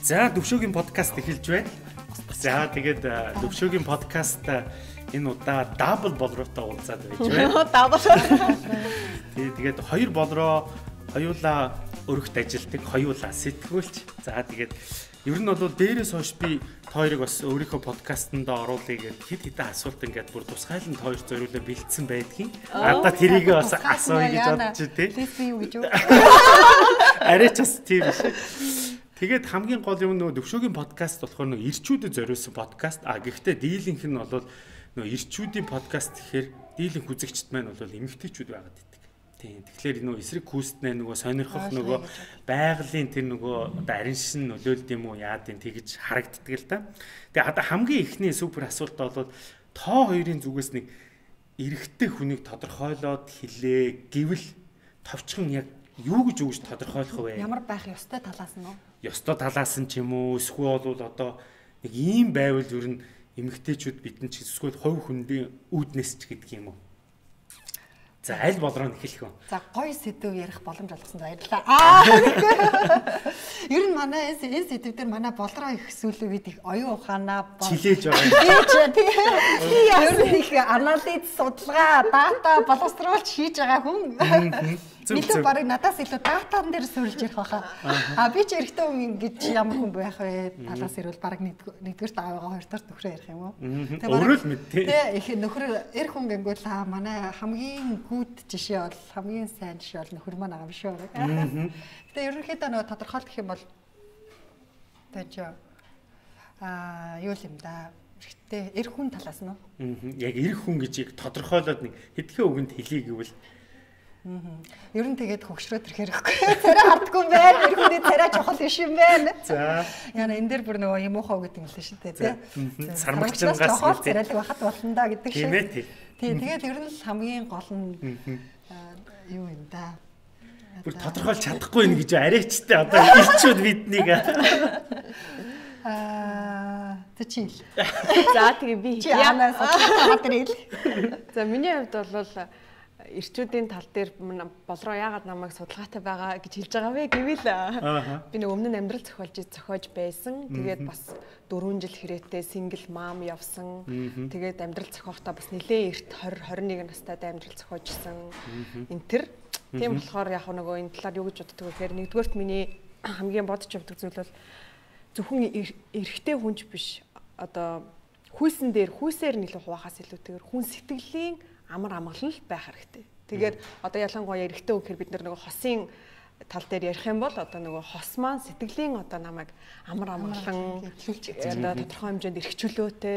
За Төвшөөгийн подкаст эхэлж байна. За тэгээд Төвшөөгийн подкаст энэ удаа дабл болроотой уулзаад байж байна. Дабл. Тэгээд хоёр болроо хоёулаа өргөт ажилтдаг, хоёулаа сэтгүүлч. За тэгээд ер нь бол дээрээс хойш би хоёрыг бас өөрийнхөө подкастт оруулъя гэд хэд хэдэн асуулт ингээд бүр тусгайлан хоёр зориулаа бэлдсэн байдгийн. Одоо тэрийг бас асууя гэж бодчих тий. Би юу гэж юу? Арай ч бас тийм биш. Тэгээд хамгийн гол юм нөгөө Төвшөөгийн подкаст болохоор нөгөө ирчүүдэд зориулсан подкаст. Гэхдээ дийлэнх нь бол нөгөө ирчүүдийн подкаст гэхээр дийлэнх үзэгчд маань бол эмэгтэйчүүд байгаад байдаг. Тийм. Тэгэхээр нөгөө эсрэг хүүстнээ нөгөө сонирхох нөгөө байгалийн тэр нөгөө одоо арин шин нөлөөлд юм уу яад юм тэгж харагддаг л да. Тэгээ одоо хамгийн ихний супер асуулт бол тоо хоёрын зүгээс нэг эрэгтэй хүнийг тодорхойлоод хэлээ гэвэл товчхон яг юу гэж өгж тодорхойлох вэ? Ямар байх ёстой талаас нь уу? Ёстой талаас нь ч юм уу эсвэл бол одоо нэг ийм байвал ер нь эмэгтэйчүүд бидэн ч эсвэл хувь хүндийн үүднээс ч гэдэг юм уу. За аль болроо эхлэх вэ? За гоё сэдв ярих боломж олгосонд баярлалаа. Ер нь манай энэ сэдв дээр манай болроо их сүүлөө бид их оюун ухаанаа чилээж байгаа. Ер нь их анализ судалгаа, дата боловсруулж хийж байгаа хүн. Илүү барыг надаас илүү датан дээр суурилж ярих байхаа. Би ч эрэгтэй хүн ингэж ямар хүн байх вэ? Талаас ирвэл барыг нэгдүгээр таавгаа хоёрдугаар нөхрөө ярих юм уу? Өөрөө л мэд тий. Их нөхөр эр хүн гэнгүүт манай хамгийн гүд жишээ бол хамгийн сайн жишээ бол нөхөр маань байгаа юм шүү. Гэтэ ерөнхийдөө нөгөө тодорхойлох юм бол тааж юу юм да. Эрэгтэй эр хүн талаас нь. Яг эр хүн гэж тодорхойлоод нэг хэдхэн үгэнд хэлье гэвэл ер нь тэгээд хөгшрөөд ирэхээр ихгүй. Царай хардггүй юм байна. Эр хүний царай чухал биш юм байна. За. Яна энэ дээр бүр нөгөө юм ухаа гэдэг юм л шүү дээ, тий. Сармагчангаас царайлаг байхад болно да гэдэг шиг. Тийм ээ тий. Тий, тэгээд ер нь л хамгийн гол нь юу юм да. Бүр тодорхойлж чадахгүй нэ гэж арайчтай одоо ирчүүд биднийг. Тэ чил. За тэгээ би яанаас хатэрэл. За миний хувьд бол ирчүүдийн тал дээр болроо яагаад намайг судалгаатай байгаа гэж хэлж байгаа вэ гэвэл би нэг өмнө нь амьдрал зохиож байсан. Тэгээд бас 4 жил хэрэтээ сингл мам явсан. Тэгээд амьдрал зохиохдоо бас нэлээд эрт 20 21 настайд амьдрал зохиожсэн. Энтэр тийм болохоор яг нөгөө энэ талаар юу гэж боддог вэ гэхээр нэгдүгээрт миний хамгийн бодож явдаг зүйл бол зөвхөн эрэгтэй хүнч биш. Одоо хүйсээр нь илүү хуваахаас илүүтэйгээр хүн сэтгэлийн амар амгалан байх хэрэгтэй. Тэгээд одоо ялангуяа эрэгтэй хүн гэхээр бид нөгөө хосын тал дээр ярих юм бол одоо нөгөө хос маань сэтгэлийн одоо намайг амар амгалан одоо тодорхой хэмжээнд эрхчлөөтэй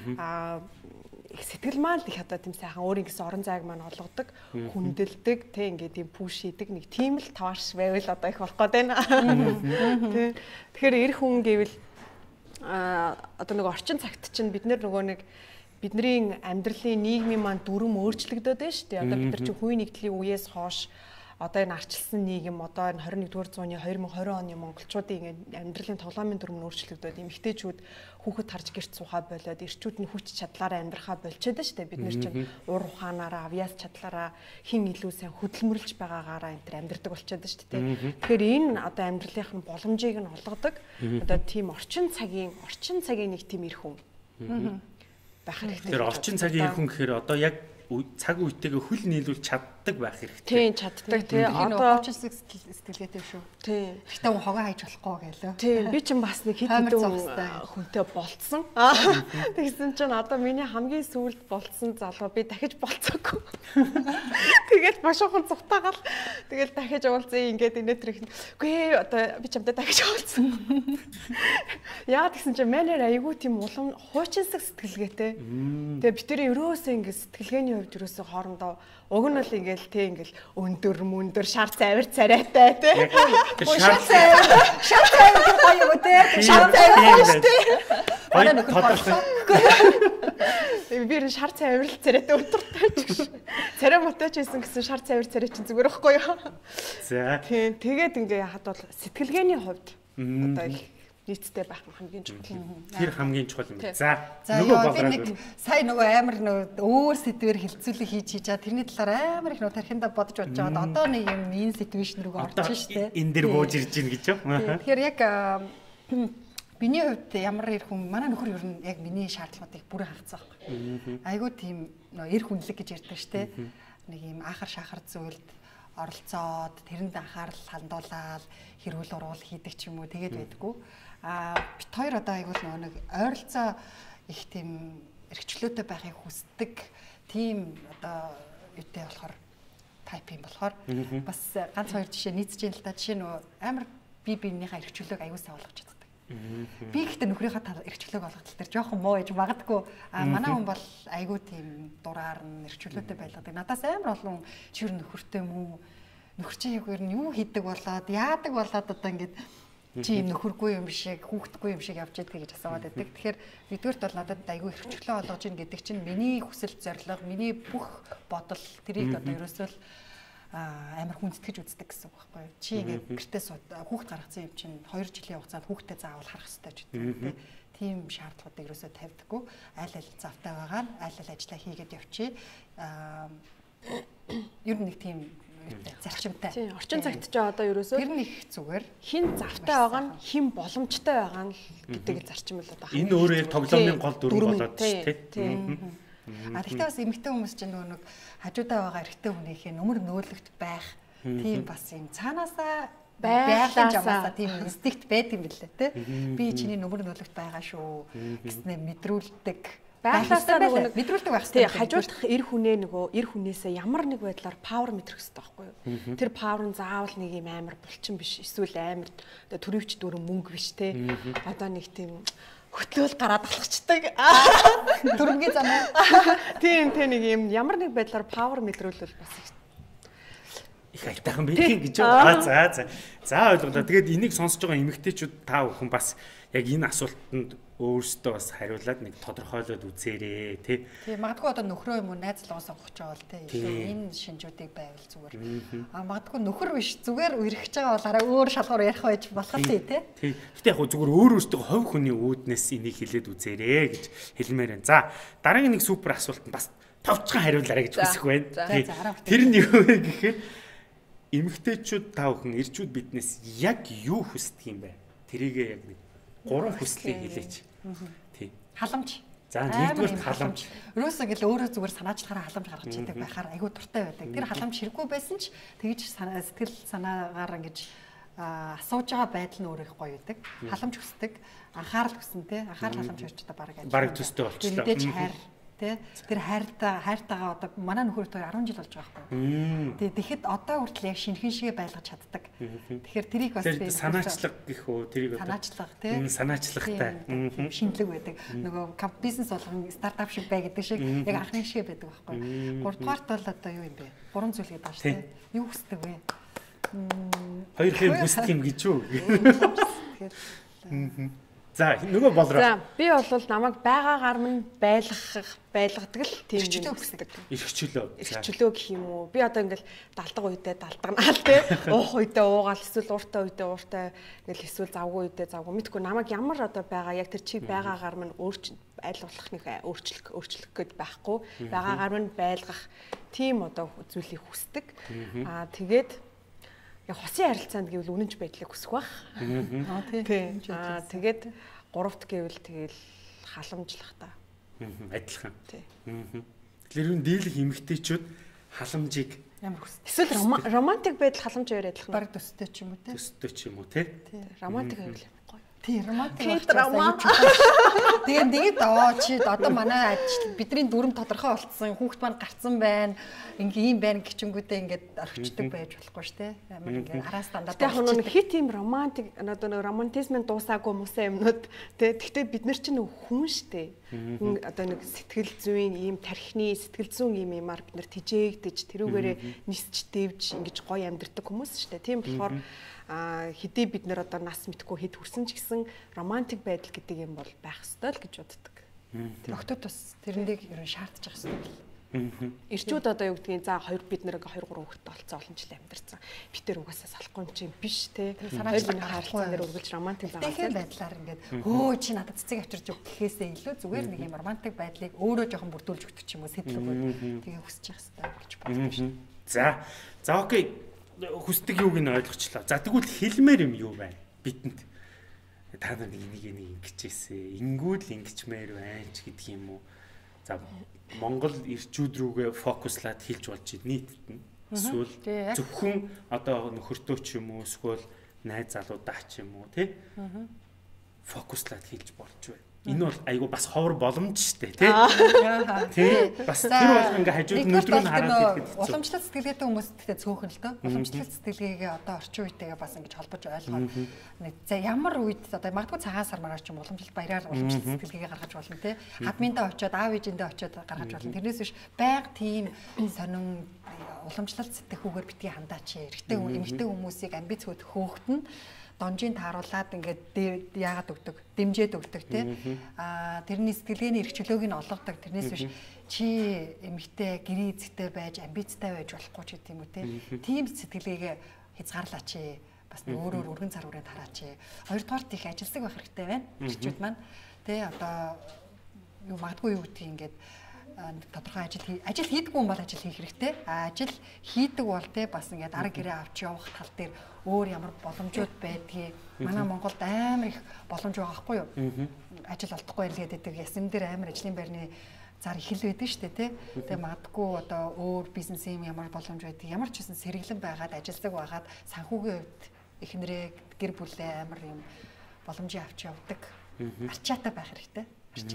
их сэтгэл маань их одоо тийм сайхан өөрийн гэсэн орон зайг маань олгодог, хүндэлдэг, тэг ингээд тийм пүүш хийдэг нэг тийм л таваш байвал одоо их болох гээд байна. Тэг. Тэгэхээр эр хүн гэвэл одоо нөгөө орчин цагт чинь бид нөгөө нэг бидний амьдралын нийгмийн маань дүрм өөрчлөгдөд байна шүү дээ. Одоо бид нар чинь хувийн нэгдлийн үеэс хойш одоо энэ арчилсан нийгэм одоо энэ 21-р зууны 2020 оны монголчуудын амьдралын тоглоомын дүрм нь өөрчлөгдөд эмэгтэйчүүд хүүхэд харж гэрт суухаа болоод эрчүүд нь хүч чадлаараа амьдрахаа болчиход байна шүү дээ. Бид нар чинь ур ухаанаараа авьяас чадлаараа хин илүү сайн хөдөлмөрлж байгаагаараа энэ төр амьдрдаг болчиход байна шүү дээ. Тэгэхээр энэ одоо амьдралынх нь боломжийг нь олгодог одоо тийм орчин цагийн нэг тийм эр хүн байх хэрэгтэй. Тэр орчин цагийн эр хүн гэхээр одоо яг цаг үетэйгээ хөл нийлүүлж чаддаг байх хэрэгтэй. Тийм, чаддаг тий. Одоо сэтгэлгээтэй шүү. Тийм. Гэтэ хогоо хайж болохгүй гэлөө. Тийм, би чинь бас нэг хэд хэдэн хүнтэй болцсон. Тэгсэн чинь одоо миний хамгийн сүүлд болцсон залуу би дахиж болцоогүй. Тэгээд бошоохон цухтаагаал. Тэгээд дахиж уулзъя ингээд инээ тэрх. Үгүй одоо би чамтай дахиж уулзсан. Яа тэгсэн чинь манайр айгүй тийм улам хуучинсаг сэтгэлгээтэй. Тэгээд бид тэр ерөөсөө ингээд сэтгэлгээний хувьд ерөөсөө хоорондоо уг нь л ингээл тий ингээл өндөр шар цайвар царайтай тий. Шар цайвар гоё юу тий. Шар цайвар тий. Баяр тодорхой. Би шар цайвар царайтай өдөртэй ч. Царай моточ байсан гэсэн шар цайвар царай чинь зүгээр байхгүй юу? За. Тий тэгээд ингээ яхад бол сэтгэлгээний хувьд одоо их нийтдээ байх нь хамгийн чухал. Тэр хамгийн чухал юм. За нөгөө болроо сая нөгөө амар нөгөө өөр сэдвэр хилцүүлэг хийж чаа тэрний талаар амар их нөгөө тархинда бодож бодож байгаа. Одоо нэг юм энэ ситүэйшн рүү орж штэ. Энэ дэр бууж ирж гин гэж юу? Тэгэхээр яг Миний хувьд ямар эр хүн манай нөхөр ер нь яг миний шаардлагуудыг бүрэн хангацсан байхгүй. Айгуу тийм эр хүнлэг гэж ярьдаг штэ. Нэг юм ахар шахар зүйлд оролцоод тэрэнд анхаарал хандуулаад хэрүүл уруул хийдэг ч юм уу тэгээд байдгүй. Бит хоёр одоо айгуул нэг ойролцоо их тийм эрхчлөөтэй байхыг хүсдэг. Тийм одоо юутэй болохоор тайп юм болохоор бас ганц хоёр жишээ нийцж ял та жишээ нөгөө амар биенийхээ эрхчлөөг аюул сайн болгож чаддаг. Би гэхдээ нөхрийнхээ эрхчлөөг олгохтол тэр жоохон муу ээж магадгүй манай хүн бол айгүй тийм дураар нь эрхчлөөтэй байлгадаг. Надаас амар олон чир нөхөртэй мүү нөхөр чинь яг ер нь юу хийдэг болоод яадаг болоод одоо ингээд чи нөхөргүй юм шиг хүүхдгүй юм шиг явж байдаг гэж асууад байдаг. Тэгэхээр нэгдүгээрт бол надад айгүй эрхчлөө олгож ийн гэдэг чинь миний хүсэл зорилго миний бүх бодол тэрийг одоо ерөөсөө амар хүндэтгэж үздэг гэсэн үг байхгүй юу? Чи ингээд гэртээ хүүхд гаргацсан юм чинь 2 жилийн хугацаанд хүүхдэд заавал харах хэрэгтэй ч гэдэг. Тийм шаардлагуудыг ерөөсөө тавьдаггүй. Аль аль завтай байгаа нь аль аль ажиллаа хийгээд явчих. Ер нь нэг тийм зарчимтай. Тийм, орчин цагт ч одоо ерөөсөө тэр нэг зүгээр хин завтай байгаа нь хин боломжтой байгаа нь гэдэг зарчим л одоо. Энэ өөрөө яг тоглоомын гол дүрм болоод шүү дээ. Гэхдээ бас эмэгтэй хүмүүс чинь нөгөө нэг хажуудаа байгаа эрэгтэй хүнийхээ нөмөр нөөлөгт байх тийм бас юм цаанаасаа байгаль жамаасаа тийм инстинкт байдаг юм билээ те. Би чиний нөмөр нөөлөгт байгаа шүү гэснээр мэдрүүлдэг. Байгалаасаа нөгөө мэдрүүлдэг байх хэрэгтэй. Тийм хажуудах эр хүнээ нөгөө эр хүнээсээ ямар нэг байдлаар павер мэдрэх хэрэгтэй байхгүй юу? Тэр павер нь заавал нэг юм амар булчин биш эсвэл амар төрөвч дүрэн мөнгө биш те. Одоо нэг тийм хөтлөөл гараад алхацдаг. Дөрмгийн замаа. Тийм нэг юм ямар нэг байдлаар павер мэдрүүлвэл бас их айтайхан бэлгийн гэж байна. За ойлголоо. Тэгээд энийг сонсож байгаа эмэгтэйчүүд та бүхэн бас яг энэ асуултанд өөрсдөө бас хариулаад нэг тодорхойлоод үзээрэй тий. Тийм магадгүй одоо нөхрөө юм уу найзлгаа сонгох ч байгаа л тий. Энэ шинжүүдийг байвал зүгээр. Магадгүй нөхөр биш зүгээр үерхэж байгаа бол арай өөр шалгуур ярих байж болох тий. Тий. Гэтэ яг зүгээр өөр өөртөө хувь хүний үүднээс энийг хэлээд үзээрэй гэж хэлмээр байна. За дараагийн нэг супер асуулт нь бас товчхон хариулаарай гэж хүсэх байна. Тэр нь юу вэ гэхээр эмэгтэйчүүд та бүхэн эрчүүд биднээс яг юу хүсдэг юм бэ? Тэрийгээ яг нэг 3 хүслийг хэлээч. Тий. Халамж. За нэгдүгээр халамж. Ерөөсөө гэл өөрөө зүгээр санаачлахаараа халамж гаргаж идэг байхаар айгүй дуртай байдаг. Тэр халамж хэрэггүй байсан ч тэгж сэтгэл санаагаар ингэж асууж байгаа байдал нь өөрөө их гоё байдаг. Халамж хүсдэг, анхаарал хүснэ те. Анхаарал халамж хоёр ч одоо бараг төстэй болчихлоо. Мэдээж хайр те. Тэр хайртайгаа одоо манай нөхөр төр 10 жил болж байгаа байхгүй. Тэгээ тэгэхэд одоо хүртэл яг шинхэн шигээ байлгаж чаддаг. Тэгэхээр тэрийг бас би санаачлаг гэх үү тэрийг одоо санаачлаг те. Санаачлагтай. Шинэлэг байдаг. Нөгөө бизнес болгон стартап шиг бай гэдэг шиг яг анхны шигээ байдаг байхгүй. 3 дугаарт бол одоо юу юм бэ? 3 зүйл гэдэг байна шүү дээ. Юу хүсдэг вэ? Хоёр хэм хүсдэг юм гэж үү? За нөгөө болроо. За би бол намайг байгаагаар минь байлгадаг л тийм юм хүсдэг. Эрхчлөө гэх юм уу? Би одоо ингээл далдаг үедээ далдагнаал те. Уух үедээ уугаал эсвэл ууртай үедээ ууртай ингээл эсвэл завгүй үедээ завгүй. Мэдгүй намайг ямар одоо байгаа яг тэр чиг байгаагаар минь аль болох нэг өөрчлөх гээд байхгүй. Байгаагаар минь байлгах тийм одоо зүйлийг хүсдэг. Тэгээд яг хосын харилцаанд гэвэл үнэнч байдлыг хүсэх бах. Тийм. Тэгээд гуравт гэвэл тэгэл халамжлах та. Адилхан. Тийм. Тэгэхээр энэ дийлэх эмэгтэйчүүд халамжийг ямар хүсдэг. Эсвэл романтик байдал халамжээр адилхан. Бараг төстэй ч юм уу те. Төстэй ч юм уу те. Тийм. Романтик байвал гоё. Тийм, романтик байна. Тэгээд чи одоо манай бидний дүрм тодорхой болцсон, хүүхд маань гарцсан байна. Ийм байна гिचэнгүүдээ ингээд орхичдаг байж болохгүй шүү дээ. Амар ингээд араа стандарт. Яг нэг хит ийм романтик одоо нэг романтизмын дуусаагүй мөсөө юмнууд тий. Гэхдээ бид нар чинь хүн шүү дээ. Одоо нэг сэтгэл зүйн ийм тархины сэтгэл зүйн юмар бид нар тижээгдэж тэрүүгээрээ нисч дэвж ингэж гоё амьдэрдэг хүмүүс шүү дээ. Тийм болохоор хэдий бид нэр одоо нас мэдгүй хэд хүрсэн ч гэсэн романтик байдал гэдэг юм бол байх ёстой л гэж боддог. Октод бас тэрэндээ ерөн шаардж байгаа ёстой. Ирчүүд одоо юу гэдгийг за бид нэр 2 3 хүүхэдтэй болцсон олон жил амьдарсан. Бид тэр угаасаа салахгүй юм биш те. Санаачлаг харилцаан дээр үргэлж романтик байгаа байдлаар ингээд хөө чи надад цэцэг авчирч өг гэхээсээ илүү зүгээр нэг юм романтик байдлыг өөрөө жоохон бүрдүүлж өгдөг ч юм уу сэтэл өгөөд тэгээ хүсэж явах хэрэгтэй гэж боддог шүү. За окей. Хүсдэг юуг нь ойлгочлаа. За тэгвэл хэлмээр юм юу байна бидэнд? та нар нэг ингэжээсэ. Ингүүд л ингэчмээр байна ч гэдэг юм уу. За Монгол ирчүүд рүүгээ фокуслаад хэлж болж нийтэд нь. Эсвэл зөвхөн одоо нөхөртөө ч юм уу эсвэл найз залуудаа ч юм уу тий. Фокуслаад хэлж болж байна. Энэ бол айгу бас ховор боломж штэ тий. Тий. Бас тэр бол ингээ хажууд нүдрөө хараад хэлэхэд уламжлалт сэтгэлгээтэй хүмүүсттэй цөөхөн л дөө. Уламжлалт сэтгэлгээгээ одоо орчин үетэйгээ бас ингэж холбож ойлгоод за ямар үед одоо магадгүй цагаан сар мараач юм уламжлалт баяраар уламжлалт сэтгэлгээгээ гаргаж болно тий. Хадминдаа очиод аав ээжиндээ очиод гаргаж болно. Тэрнээс биш байг тийм сонин уламжлалт сэтгэхүүгээр битгий хандаач. Эрэгтэй эмэгтэй хүмүүсийг амбиц хөөхтөн донжийн тааруулаад ингээд яагаад өгдөг, дэмжээд өгдөг тий. Тэрний сэтгэлгээний эрх чөлөөг нь олгодог. Тэрнээс биш чи эмэгтэй гэрээ эзэгтэй байж амбицтай байж болохгүй ч гэдэг юм уу тий. Тийм сэтгэлгээгээ хязгаарлаач. Бас өөрөөр өргөн цар хүрээнд хараач. Хоёрдугаарт их ажилсаг байх хэрэгтэй байна. Ирчүүд маань тий одоо юу магадгүй юу гэдгийг ингээд тодорхой ажил хийдэггүй юм бол ажил хийх хэрэгтэй. Ажил хийдэг бол те бас ингээд арга гэрээ авч явах тал дээр өөр ямар боломжууд байдгийг манай Монголд амар их боломж байгаа хгүй юу? Ажил олдохгүй л гэдэг ясн дээр амар ажлын байрны зар их л байдаг шүү дээ те. Тэгээ магадгүй одоо өөр бизнес юм ямар боломж байдаг. Ямар ч гэсэн сэргэлэн байгаад ажилдаг байгаад санхүүгийн хувьд эхнэрээ гэр бүлээ амар юм боломжийг авч явдаг. Арчаатай байх хэрэгтэй.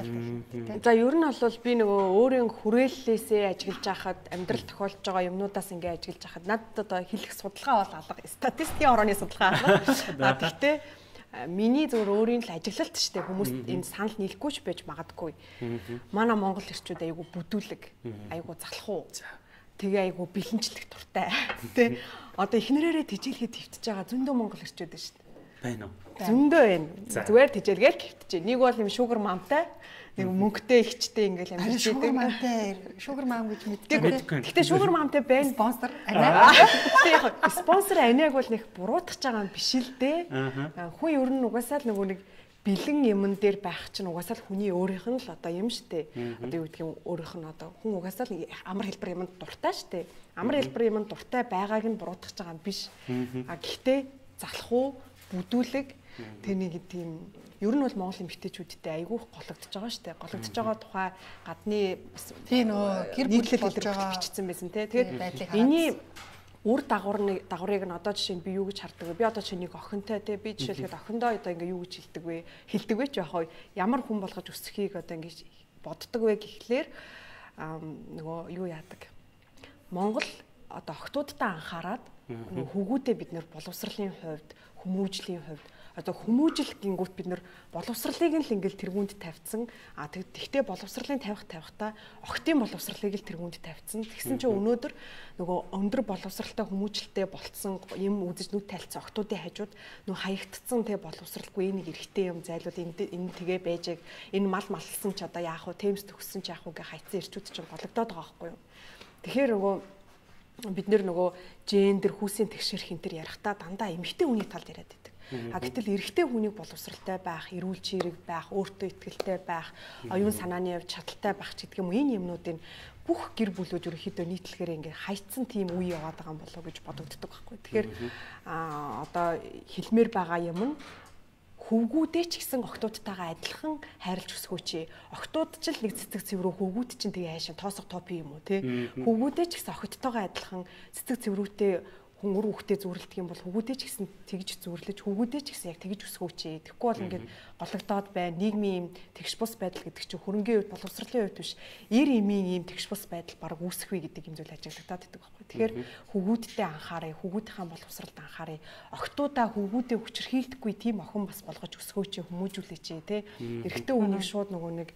За ер нь бол би нөгөө өөрийн хүрээллээсээ ажиглаж байхад амьдрал тохиолж байгаа юмнуудаас ингээ ажиглаж байхад надад одоо хэлэх судалгаа бол алга статистикийн орооны судалгаа алга. Гэхдээ миний зөвөр өөрийн л ажиглалт штэ хүмүүс энэ санал нийлэхгүй ч байж магадгүй. Манай монгол ирчүүд айгу бүдүүлэг, айгу залхуу. Тэгээ айгу бэлэнчлэх туртай. Тэ одоо эхнэрээрээ тижээлгээд твтж байгаа зөндөө монгол ирчүүд байна штэ. Байна уу? Зөндөө байна. Зүгээр тижээлгээл хэвтэж. Нэг бол юм шугар мамтай, нэг мөнгөтэй ихчтэй ингээл амьд байдаг. Шугар мамтай, шугар мам гэж мэддэг. Гэтэ шугар мамтай байна. Спонсор анаа. Гэтэ яг спонсор анааг бол нэг буруутгах байгаа юм биш л дээ. Хүн ер нь угаасаа л нөгөө нэг бэлэн юмн дээр байх чинь угаасаа л хүний өөрийнх нь л одоо юм штэ. Одоо юу гэдэг юм өөрийнх нь одоо хүн угаасаа л амар хэлбэр юмд дуртай штэ. Амар хэлбэр юмд дуртай байгааг нь буруутгах байгаа юм биш. Гэхдээ залхуу бүдүүлэг тэнийг тийм ер нь бол Монгол эмэгтэйчүүдтэй айгүй гологдож байгаа шүү дээ. Гологдож байгаа тухай гадны тийм нөө гэр бүл болж байгаа бичсэн байсан тий. Тэгээд эний үр дагаврыг нь одоо жишээ нь би юу гэж хардаг вэ? Би одоо жишээ нэг охинтой тий би жишээлгээд охиндоо одоо ингээ юу гэж хэлдэг вэ ч яах вэ? Ямар хүн болгож өсөхийг одоо ингээ боддог вэ гэхлээр нөгөө юу яадаг. Монгол одоо охтуудтай анхаарад хөвгүүдээ бид нэр боловсролын хувьд хүмүүжлийн хувьд одоо хүмүүжил гингүүт бид нар боловсролыг л ингээл тэргүүнд тавьсан. Тэгтээ боловсролын тавихтаа охтын боловсролыг л тэргүүнд тавьсан. Тэгсэн чинь өнөөдөр нөгөө өндөр боловсролтой хүмүүжилтэй болцсон юм үзэж нүд тайлцсан охтуудын хажууд нөгөө хаягдцсан тэг боловсралгүй нэг эрэгтэй юм зайлууд энэ тэгээ байжээг энэ мал малсан ч одоо яах вэ? Темс төгссөн ч яах вэ гэ хайцсан эрчүүд чинь гологдоод байгаа байхгүй юу? Тэгэхээр нөгөө бид нөгөө гендер хүүсийн тэгшэр хинтер ярихдаа дандаа эмэгтэй хүний талд яриад байдаг. Гэтэл эрэгтэй хүнийг боловсралтай байх, эрүүл чирэг байх, өөртөө итгэлтэй байх, оюун санааны хувьд чадaltaй байх ч гэдэг юм уу энэ юмнуудыг бүх гэр бүлүүд ерөнхийдөө нийтлэхээр ингээ хайцсан тийм үе яваад байгаа юм болоо гэж бодогддог байхгүй. Тэгэхээр одоо хэлмээр байгаа юм нь хөвгүүдээ ч гэсэн охтуудтайгаа адилхан хайрлж өсгөөч. Охтууд ч л нэг цэцэг цэврүү хөвгүүд чинь тэгээ хайшаа тоосох топ юм уу те. Хөвгүүдээ ч гэсэн охидтойгоо адилхан цэцэг цэврүүтэй хүн үр хөвгтөө зүрлдэг юм бол хөвгүүдээ ч гэсэн тэгж зүрлэж хөвгүүдээ ч гэсэн яг тэгж өсгөөч. Тэгэхгүй бол ингээд гологдоод байна. Нийгмийн юм тэгш бус байдал гэдэг чинь хөрөнгөний хувьд боловсролын хувьд биш. Эр эмийн юм тэгш бус байдал баг үүсэхгүй гэдэг юм зүйл ажиглагдаад байдаг байхгүй. Тэгэхээр хөвгүүдтэй анхаарай, хөвгүүдийнхээ боловсролд анхаарай. Охтуудаа хөвгүүдээ хүчрхийлдэхгүй тийм охин бас болгож өсгөөч, хүмүүжүүлээч те. Эрэгтэй хүнийг шууд нөгөө нэг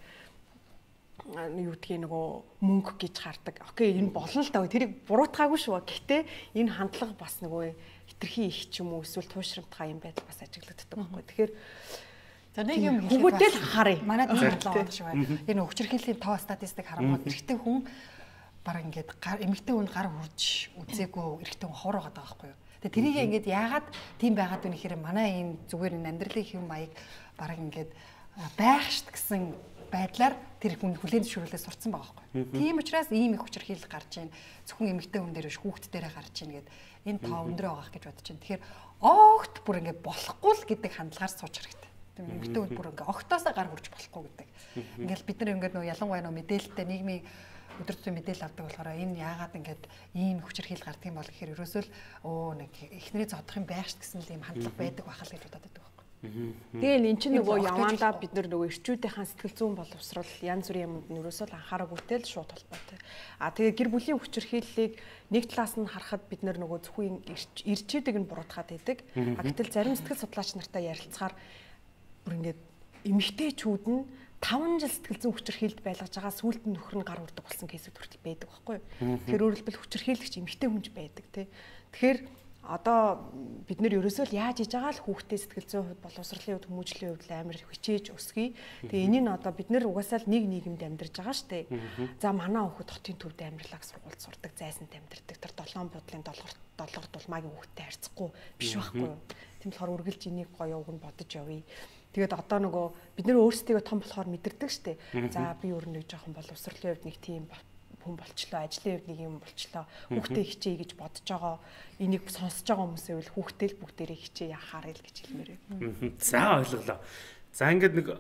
юу гэдгийг нөгөө мөнгө гэж хардаг. Окей, энэ болно л даа. Тэрийг буруутгаагүй шүү. Гэхдээ энэ хандлага бас нөгөө хитрхи их ч юм уу эсвэл туушрамтгай юм байдал бас ажиглагддаг байхгүй. Тэгэхээр за нэг юм хөвгүүдээ л анхаарай. Манайд энэ хандлага байдаг шүү. Энэ хүчрхийллийн тоо статистик харангуй эрэгтэй хүн баг ингээд эмэгтэй хүн гар хурж үзээгүй эрэгтэй хүн ховор байгаа байхгүй юу. Тэгээ тэрийг ингээд яагаад тийм байгаад вэ гэхээр манай энэ зүгээр энэ амьдралын хэв маяг баг ингээд байх шít гэсэн байдлаар тэр хүн хүлээн зөвшөөрөлөөс сурцсан байгаа байхгүй. Тийм учраас ийм их хүчрхийлэл гарч ийн зөвхөн эмэгтэй хүн дээр биш хүүхэд дээрээ гарч ийн гэд энэ тоо өндрөө байгаа гэж бодож байна. Тэгэхээр огт бүр ингээд болохгүй л гэдэг хандлагаар сууж хэрэгтэй. Эмэгтэй хүн бүр ингээ огтоосоо гар хүрч болохгүй гэдэг. Ингээл бид нар ингээд нөө ялангуяа нөө мэдээлэлтэй нийгмийн өдөр тутмын мэдээлэл авдаг болохоор энэ яагаад ингээд ийм хүчирхийл гардаг юм бол гэхээр ерөөсөө л нэг эхнэрээ зодох юм байх ш гэсэн л ийм хандлага байдаг байхал гэж бодоод байдаг. Тэгэл эн чинь нөгөө явандаа бид нөгөө эрчүүдийнхаа сэтгэл зүйн боловсрол янз бүрийн юмд нөрөөсөө л анхаарагүйтэй л шууд холбоотой. Тэгээ гэр бүлийн хүчирхийллийг нэг талаас нь харахад бид нөгөө зөвхөн эрчүүдийг нь буруутгаад байдаг. Гэтэл зарим сэтгэл судлаач нартай ярилцахаар бүр ингээд эмэгтэйчүүд нь 5 жил сэтгэл зүйн хүчирхийлэлд байлгаж байгаа сүүлд нь нөхөр нь гар урдаг болсон кейсүүд хүртэл байдаг байхгүй юу. Тэгэхээр өөрөөр хэлбэл хүчирхийлэгч эмэгтэй хүнж байдаг тий. Тэгэхээр одоо бид нэр ерөөсөө л яаж хийж байгаа л хүүхдээ сэтгэл зүйн хувьд боловсролын хувьд хүмүүжлийн хувьд амар хичээж өсгий. Тэгээ энийг одоо бид нэр угаасаа л нэг нийгэмд амьдарч байгаа штэ. За манай хүүхэд хотын төвд амьдралаг сургуульд сурдаг, зайсанд амьдардаг. Тэр 7 буудлын доллар дулмаагийн хүүхдтэй харьцахгүй биш байхгүй юу. Тийм болохоор үргэлж энийг гоё уг нь бодож явъя. Тэгээд одоо нөгөө бид нэр өөрсдөө том болохоор мэдэрдэг штэ. За би өөр нэг жоохон боловсролын хувьд нэг тийм хүн болчлоо, ажлын хувьд нэг юм болчлоо, хүүхдээ хичээе гэж бодож байгаа. Энийг сонсож байгаа хүмүүсээ бол хүүхдээ л бүгдээрээ хичээ яхаар л гэж хэлмээр байна. За ойлголоо. За ингээд нэг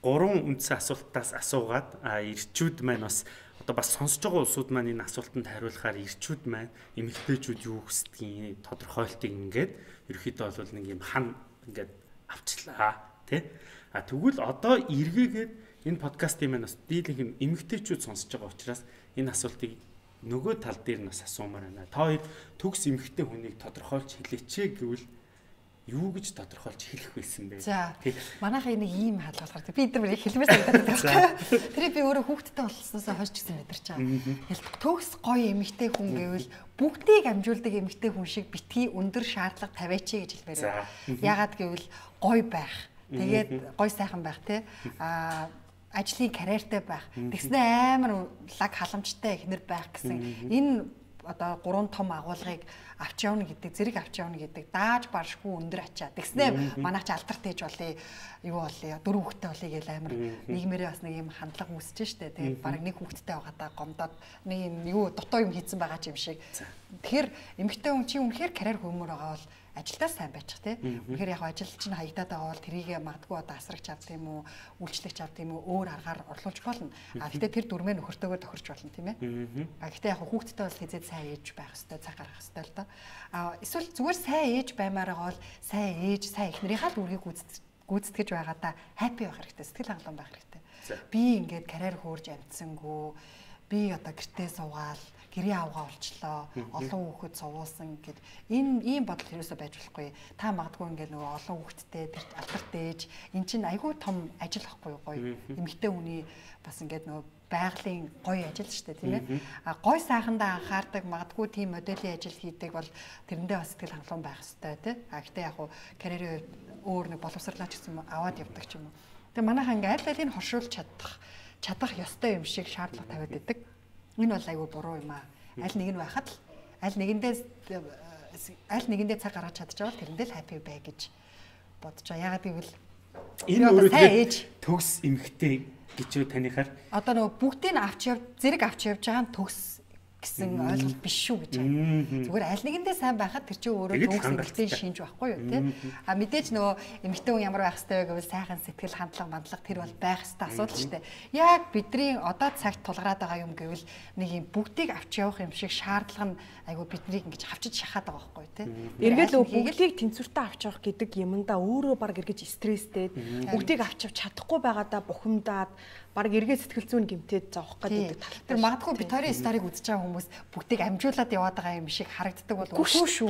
3 үндсэн асуултаас асуугаад эрчүүд маань бас одоо бас сонсож байгаа улсууд маань энэ асуултанд хариулахаар эрчүүд маань эмэгтэйчүүд юу хүсдгийг тодорхойлтыг ингээд ерөөхдөө бол нэг юм хан ингээд авчлаа тий. Тэгвэл одоо эргээгээд энэ подкастын маань бас дийлэнх эмэгтэйчүүд сонсож байгаа учраас энэ асуултыг нөгөө тал дээр нь бас асуумаар байна. Та хоёр төгс эмэгтэй хүнийг тодорхойлж хэлээч гэвэл юу гэж тодорхойлж хэлэх байсан бэ? За. Манайхаа нэг ийм хаалга гардаг. Би эдгээр яг хэлмээр санагдаад байна. Тэр би өөрөө хүүхдтэй болсноосоо хойш ч гэсэн мэдэрч байгаа. Төгс гоё эмэгтэй хүн гэвэл бүгдийг амжуулдаг эмэгтэй хүн шиг битгий өндөр шаардлага тавиач гэж хэлмээр байна. Яагаад гэвэл гоё байх. Тэгээд гоё сайхан байх тий. Ажлын карьертэй байх. Тэгснэ амар лаг халамжтай ихнэр байх гэсэн энэ одоо 3 том агуулгыг авч явна гэдэг, зэрэг авч явна гэдэг дааж баршгүй өндөр ачаа. Тэгснэ манайч алдарт ээж болъё, юу болъё, 4 хүүхэдтэй болъё гэл амар нийгмээрээ бас нэг юм хандлага үүсэж штэ. Тэгээд баг нэг хүүхэдтэй байгаадаа гомдоод нэг юм юу дутуу юм хийсэн байгаа ч юм шиг. Тэгэхээр эмэгтэй хүн чи үнэхээр карьер хөөмөр байгаа бол ажилдаа сайн байчих тий. Үнэхээр яг ажил чинь хаягдаад байгаа бол тэрийг магадгүй одоо асрагч авд юм уу, үйлчлэгч авд юм уу, өөр аргаар орлуулж болно. Гэхдээ тэр дүрмээ нөхөртөөгөө тохирч болно тийм ээ. Гэхдээ яг хүүхдтэй бол хязээд сайн ээж байх хэрэгтэй, цаг гаргах хэрэгтэй л доо. Эсвэл зүгээр сайн ээж баймаар байгаа бол сайн ээж, сайн эхнэрийнхээ л үргийг гүйцэтгэж байгаадаа хаппи байх хэрэгтэй, сэтгэл хангалуун байх хэрэгтэй. Би ингээд карьер хөөрж амтсангүй, би одоо гэртээ суугаал гэрээ авгаа олчлоо, олон хүүхэд сувуулсан гэд энэ ийм бодол хэрэгсээ байж болохгүй. Та магадгүй ингээд нөгөө олон хүүхэдтэй тэр алдарт ээж эн чинь айгүй том ажил ахгүй гоё. Эмэгтэй хүний бас ингээд нөгөө байгалийн гоё ажил шүү дээ тийм ээ. Гоё сайхандаа анхаардаг магадгүй тийм моделийн ажил хийдэг бол тэрэндээ бас сэтгэл хангалуун байх хэрэгтэй тийм. Гэхдээ яг хуу карьерээ өөр нэг боловсрлаач гэсэн юм аваад явдаг ч юм уу. Тэгээ манайхаа ингээд аль алийг хоршуулж чадах ёстой юм шиг шаардлага тавиад байдаг. Энэ бол айгүй буруу юм аа. Аль нэг нь байхад л аль нэгэндээ цаг гаргаж чадчихвал тэрэндээ л happy бай гэж бодож байгаа. Яагаад гэвэл энэ өөрөө төгс эмэгтэй гэж юу танихаар одоо нөгөө бүгдийг зэрэг авч явж байгаа нь төгс гэсэн ойлголт биш шүү гэж байна. Зүгээр аль нэгэндээ сайн байхад тэр чинь өөрөө төгс эмэгтэй шинж байхгүй юу тий. Мэдээж нөгөө эмэгтэй хүн ямар байх хэвтэй вэ гэвэл сайхан сэтгэл хандлага тэр бол байх хэвтэй асуудал шүү дээ. Яг бидний одоо цагт тулгараад байгаа юм гэвэл нэг юм бүгдийг авч явах юм шиг шаардлага нь айгу биднийг ингэж хавчиж шахаад байгаа байхгүй тий. Эргээд бүгдийг тэнцвэртэй авч явах гэдэг юмдаа өөрөө баг эргэж стресстэй бүгдийг авч чадахгүй байгаадаа бухимдаад баг эргээ сэтгэл зүйн гэмтээд зовох гэдэг талтай. Тэр магадгүй бид хоёрын старыг үзэж байгаа хүмүүс бүгдийг амжуулаад яваад байгаа юм шиг харагддаг бол үгүй шүү.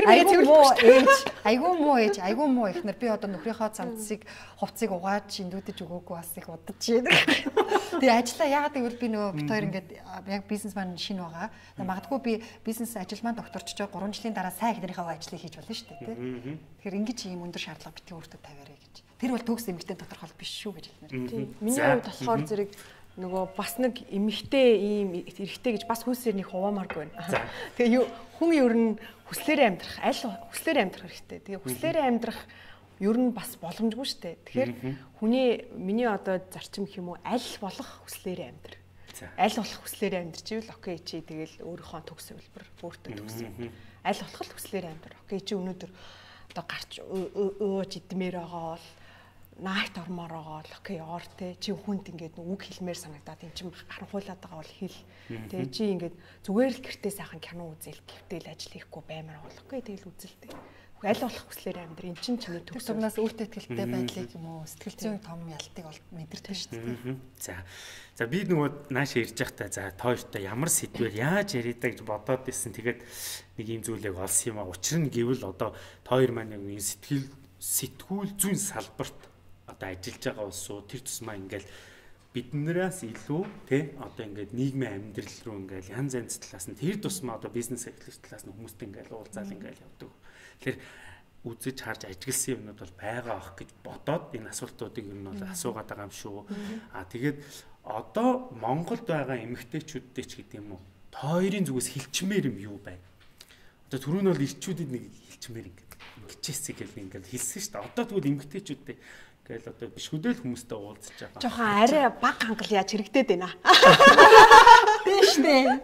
Айгуу муу ихнэр би одоо нөхрийнхөө цамцыг хувцсыг угаад шиндүүдэж өгөөгүй бас их удаж яадаг. Тэгээ ажиллаа яагаад гэвэл би нөгөө бид хоёр ингээд яг бизнес маань шинэ байгаа. Магадгүй би бизнес ажил маань докторчж байгаа 3 жилийн дараа сайн ихнэрийнхээ ажлыг хийж болно шүү дээ тий. Тэгэхээр ингэж ийм өндөр шаардлага битгий өөртөө тавиарай гэж. Тэр бол төгс эмэгтэй тодорхойл биш шүү гэж хэлмээр. Миний хувьд болохоор зэрэг нөгөө бас нэг эмэгтэй ийм эрэгтэй гэж бас хүүсээр нэг хуваамааргүй байна. Тэгээ хүн ер нь хүслээрээ амьдрах, аль хүслээрээ амьдрах хэрэгтэй. Тэгээ хүслээрээ амьдрах ер нь бас боломжгүй шүү дээ. Тэгэхээр миний одоо зарчим гэх юм уу аль болох хүслээрээ амьдрах. Аль болох хүслээрээ амьдрчихвэл окей чи тэгэл өөрийнхөө төгс хэлбэр өөртөө төгс. Аль болох хүслээрээ амьдрах. Окей чи өнөөдөр одоо гарч өөж идмээр байгаа бол наайт ормоор байгаа л окей ор те чи хүнд ингээд үг хэлмээр санагдаад эн чинь харанхуулаад байгаа бол хэл те чи ингээд зүгээр л гэртээ сайхан кино үзэл гэвтэл ажил хийхгүй баймаар болохгүй тэгэл үзэлтэй аль болох хүслээр амьдр эн чинь чиний төв сумнаас өөртөө ихтэй байдлыг юм уу сэтгэл зүйн том ялтыг бол мэдэрдэг шүү дээ. За би нөгөө нааш ирж байхдаа за тооёртой ямар сэдвээр яаж яриадаг гэж бодоод ирсэн. Тэгээд нэг юм зүйлийг олсон юм а. Учир нь гэвэл одоо тооёр маань нэг сэтгүүл зүйн салбарт одоо ажиллаж байгаа улсуу тэр тусмаа ингээл биднээс илүү тий одоо ингээд нийгмийн амьдрал руу ингээл янз янз талаас нь тэр тусмаа одоо бизнес эхлэх талаас нь хүмүүстэй ингээл уулзаал ингээл явдаг. Тэгэхээр үзэж харж ажигласан юмнууд бол байгаа ах гэж бодоод энэ асуултуудыг ер нь бол асуугаад байгаа юм шүү. Тэгээд одоо Монголд байгаа эмэгтэйчүүдтэй ч гэдэг юм уу тооёрын зүгээс хилчмээр юм юу байна? Одоо түрүүн бол ирчүүдэд нэг хилчмээр ингэчээсэй гэл ингээд хэлсэн шүү дээ. Одоо тэгвэл эмэгтэйчүүдтэй гээл одоо биш хөдөл хүмүүстэй уулзж байгаа. Жохон арай баг хангал яаж хэрэгдээд байна. Тийш дээ.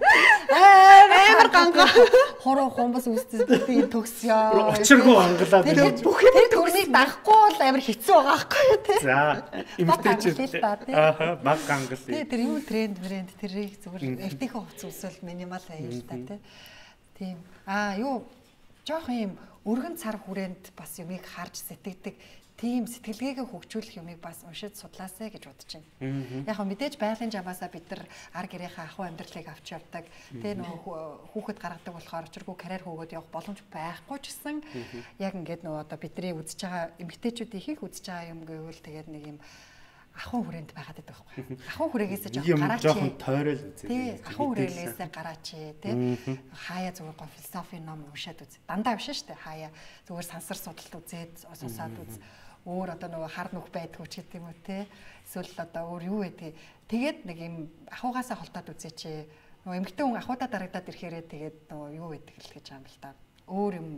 Амар гангал. Хороо хомбос үстэй төгсөө. Учиргүй ангалаад тэр төрнийг дагахгүй бол амар хэцүү байгаа байхгүй тий. За эмэгтэйчүүд баг гангал. Тэр юу тренд тэрийг зүгээр эвтийнхээ хувцас үсэл минимал аял та тий. Тийм. Юу жоох юм өргөн цар хүрээнд бас юмыг харж сэтгэдэг тийм сэтгэлгээгээ хөгжүүлэх юмыг бас уншиж судлаасай гэж бодож байна. Яг нь мэдээж байгалийн жамаасаа бид нар ар гэрийнхээ ахуй амьдралыг авч явдаг. Тэгээ нөгөө хүүхэд гаргадаг болохоор очиргүй карьер хөөгөөд явах боломж байхгүй ч гэсэн яг ингээд нөгөө одоо бидний үзэж байгаа эмэгтэйчүүд их үзэж байгаа юм гэвэл тэгээд нэг юм ахуй хүрээнд байгаад байдаг байхгүй. Ахуй хүрээгээсээ жоохон тойрол үзээ. Тий, ахуй хүрээлээсээ гараач тий. Хаяа зүгээр гоо философи ном уншаад үз. Дандаа биш шүү дээ. Хаяа зүгээр сансар судалт үзээд сонсоод үз. Өөр одоо нөгөө хар нүх байдгүй ч гэдэг юм уу те эсвэл одоо өөр юу байдгийг тэгээд нэг юм ахуйгаасаа холдоод үзээч нөгөө эмэгтэй хүн ахуйдаа дарагдаад ирэхээрээ тэгээд нөгөө юу байдаг л гэж юм л да өөр юм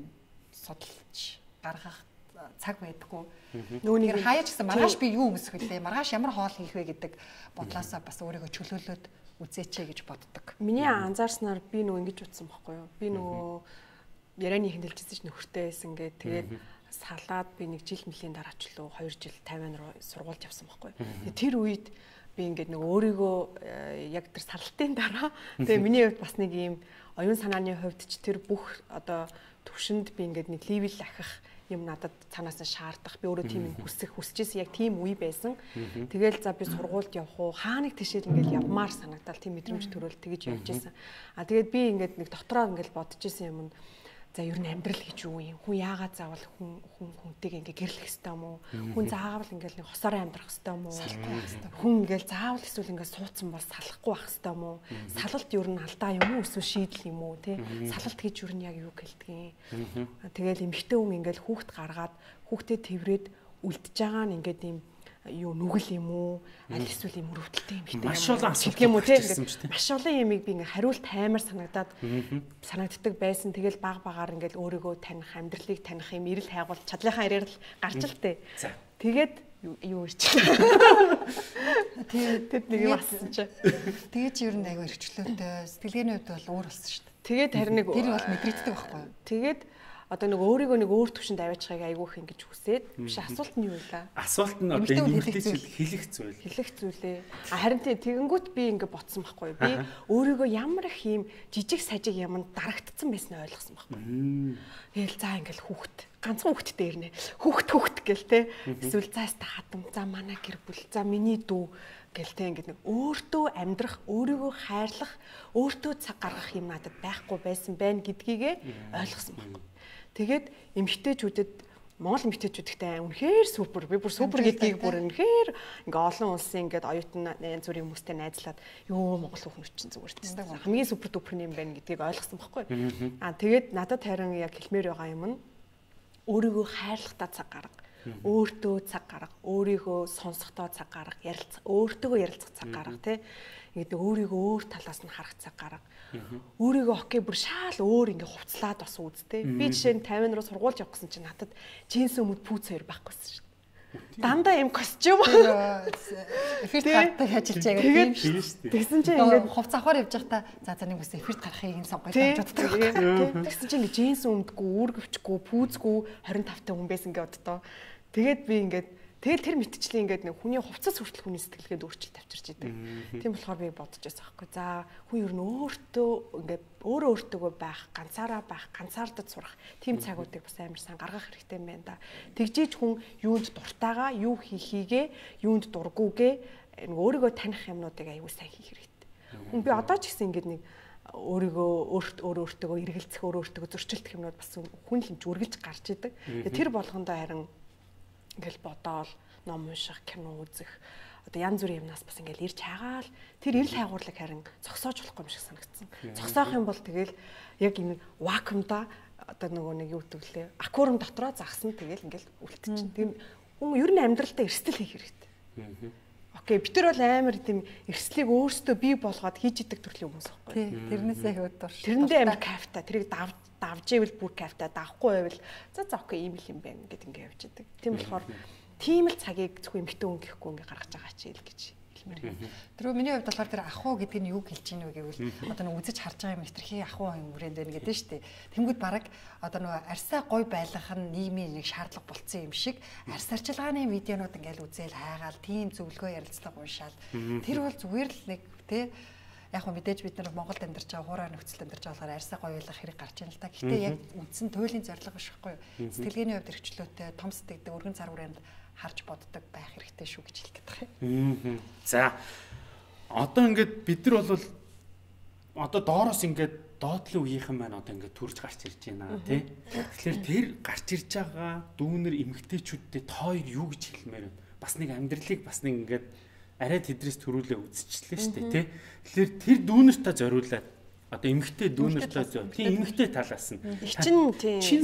судалж гаргах цаг байдгүй нөгөө хаяач гэсэн маргааш би юу өмсөх вүлээ маргааш ямар хоол хийх вэ гэдэг бодлоосоо бас өөрийгөө чөлөөлөөд үзээч гэж боддог. Миний анзаарснаар би нөгөө ингэж утсан байхгүй юу би нөгөө ярианы хөндлөжсэн ч нөхөртэй байсан гэдэг тэгээд салаад би нэг жил мөлийн дараа ч лөө 2 жил Тайван руу сургуульд явсан байхгүй. Тэр үед би ингээд нэг өөрийгөө яг тэр сарлалтын дараа тэгээ миний хувьд бас нэг юм оюун санааны хувьд ч тэр бүх одоо төвшөнд би ингээд нэг левел ахих юм надад цаанаас нь шаардах би өөрөө тийм хүсчихсэн яг тийм үе байсан. Тэгэл за би сургуульд явах уу хааныг тишээл ингээд явмаар санагдал тийм мэдрэмж төрөөл тэгэж явж байсан. Тэгээд би ингээд нэг дотроо ингээд бодож исэн юм нь за ер нь амьдрал гэж юу юм? Хүн яагаад заавал хүнтэйг ингээ гэрлэх хэвтэй юм уу? Хүн заавал ингээл нэг хосоор амьдрах хэвтэй юм уу? Хүн ингээл заавал эсвэл ингээ суудсан бол салахгүй байх хэвтэй юм уу? Салалт ер нь алдаа юм уу? Эсвэл шийдэл юм уу? Тэ? Салалт гэж ер нь яг юу гэлдгийг. Тэгэл эмэгтэй хүн ингээл хүүхд гаргаад хүүхдэд тэврээд үлдэж байгаа нь ингээд юм юу нүгэл юм уу аль эсвэл юм өрөвдөлтэй юм хтэй маш олон асуулт юм уу тийм маш олон юмыг би ингээ хариулт таймаар санагддаг байсан. Тэгэл баг багаар ингээл өөрийгөө таних амьдралыг таних юм ирэл хайгуул чадлынхаа ирээр л гарч л тээ. Тэгээд юу ирч. Тэгээд нэг юм асуусан чи. Тэгээд чи ер нь аягүй эрхчлөөтэй сэтгэлгээний хувьд бол өөр болсон шүү дээ. Тэгээд харин нэг тэр бол мэдрэгддэг байхгүй юу? Тэгээд одоо нэг өөрийгөө нэг өөр төвшөнд аваачихыг айгүйх ингэж хүсээд биш асуулт нь юу вэ? Асуулт нь одоо эмэгтэйчүүд хэлэх зүйл. Хэлэх зүйлээ. Харин тэгэнгүүт би ингэ ботсон байхгүй. Би өөрийгөө ямар их юм жижиг сажиг юмд дарагдсан байснаа ойлгосон байхгүй. Тэгэл за ингээл хүүхд ганцхан хүүхд дээр нэ. Хүүхд гэл те. Эсвэл заас та хатам за манай гэр бүл за миний дүү гэлтэй ингээд нэг өөртөө амьдрах, өөрийгөө хайрлах, өөртөө цаг гаргах юм надад байхгүй байсан байна гэдгийгээ ойлгосон байна. Тэгээд эмэгтэйчүүдэд Монгол эмэгтэйчүүдтэй үнэхээр супер. Би бүр супер гэдгийг бүр үнэхээр ингээ олон улсын ингээд оюутан янз бүрийн хүмүүстэй найзлаад ёо Монгол хүмүүс чинь зүгээр тийм хамгийн супер дүпер юм байна гэдгийг ойлгосон байхгүй. Тэгээд надад харин яг хэлмээр байгаа юм нь өөрийгөө хайрлахтаа цаг гарга. Өөртөө цаг гарга, өөрийгөө сонсохдоо цаг гарга, өөртөөгөө ярилцах цаг гарга тий. Ингээд өөрийгөө өөр талаас нь харах цаг гарга. Өөрийгөө окей бүр шаал өөр ингээ хувцлаад бас үзтэй. Би жишээ нь 50 руу сургууль явах гэсэн чинь надад джинс өмд пүүц хоёр байхгүйсэн шүү дээ. Дандаа юм костюм. Эфирт гардаг ажиллаж байгаа тийм шүү дээ. Тэгсэн чинь ингээд хувц авахаар явж байхдаа за нэг үс эфирт гарахыг энэ сонгож боддог. Тэгсэн чинь ингээ джинс өмдгүү, үүргэвчгүй, пүүцгүй 25 та хүн байсан ингээ боддоо. Тэгээд би ингээд Тэгэл тэр мэтчлийн ингээд нэг хүний хувцас хүртэл хүний сэтгэлгээд өөрчлөлт авчирч идэг. Тийм болохоор би бодож байсан байхгүй. За хүн ер нь өөртөө ингээд өөртөөгөө байх, ганцаардаж сурах тийм цагуудыг бас амар сан гаргах хэрэгтэй юм байна да. Тэгжиж хүн юунд дуртайгаа, юу хийхийгээ, юунд дургүйгээ нэг өөрийгөө таних юмнуудыг аягүй сайн хийх хэрэгтэй. Хүн би одоо ч гэсэн ингээд нэг өөртөөгөө эргэлзэх, өөртөөгөө зөрчилдөх юмнууд бас хүн л үргэлж гарч идэг. Тэр болгондоо харин ингээл бодоол, ном унших, кино үзэх, одоо янз бүрийн юмнаас бас ингээл ирж хагаал тэр ирэл хайгуурлыг харин зогсоож болохгүй юм шиг санагдсан. Зогсоох юм бол тэгэл яг энэ вакуумда одоо нөгөө нэг юу гэвэл аквариум дотроо загсан тэгэл ингээл үлдчихэв. Тийм хүн ер нь амьдралдаа эрсдэл хийх хэрэгтэй. Окей, бид нар бол амар тийм эрсдлийг өөрсдөө бий болгоод хийж идэг төрлийн хүмүүс байхгүй. Тий, тэрнээсээ хөдөлж. Тэрэндээ амар кайфтай. Тэрийг давж ивэл бүр кайфтай, давахгүй байвал за окей ийм л юм байна гэд ингээ явж идэг. Тийм болохоор тийм л цагийг зөвхөн эмхтэн хүн гэхгүй ингээ гаргаж байгаа ч ил гэж хэлмээр байна. Тэрөө миний хувьд болохоор тэр ах уу гэдэг нь юу хэлж ийн вэ гэвэл одоо нэг үзэж харж байгаа юм хитрхи ах уу юм хүрээнд байна гэдэг нь шүү дээ. Тэнгүүд бараг одоо нөгөө арьсаа гой байлгах нь нийгмийн нэг шаардлага болцсон юм шиг арьс арчилгааны видеонууд ингээл үзэл хайгаал тийм зөвлөгөө ярилцлага уншаал тэр бол зүгээр л нэг тий яг хөө мэдээж бид нар Монголд амьдарч байгаа хуурай нөхцөлд амьдарч байгаа болохоор арьсаа гоё байлгах хэрэг гарч ийн л та. Гэхдээ яг үндсэн туйлын зорилго биш байхгүй юу? Сэтгэлгээний хувьд эрхчлөөтэй, том сэтгэдэг, өргөн цар хүрээнд харж боддог байх хэрэгтэй шүү гэж хэлэх гээд байгаа юм. За одоо ингээд бид нар бол одоо доороос ингээд доотлын үеийнхэн маань одоо ингээд төрж гарч ирж байна тий. Тэгэхээр тэр гарч ирж байгаа дүүнер эмгтээчүүдтэй тоо юу гэж хэлмээр байна. Бас нэг амьдралыг бас нэг ингээд арай тэдрээс төрүүлээ үзчихлээ шүү дээ тий. Тэгэхээр тэр дүүнертаа зориулаад одоо эмгтээ дүүнертаа зориулаад тийм эмгтээ талаас нь чин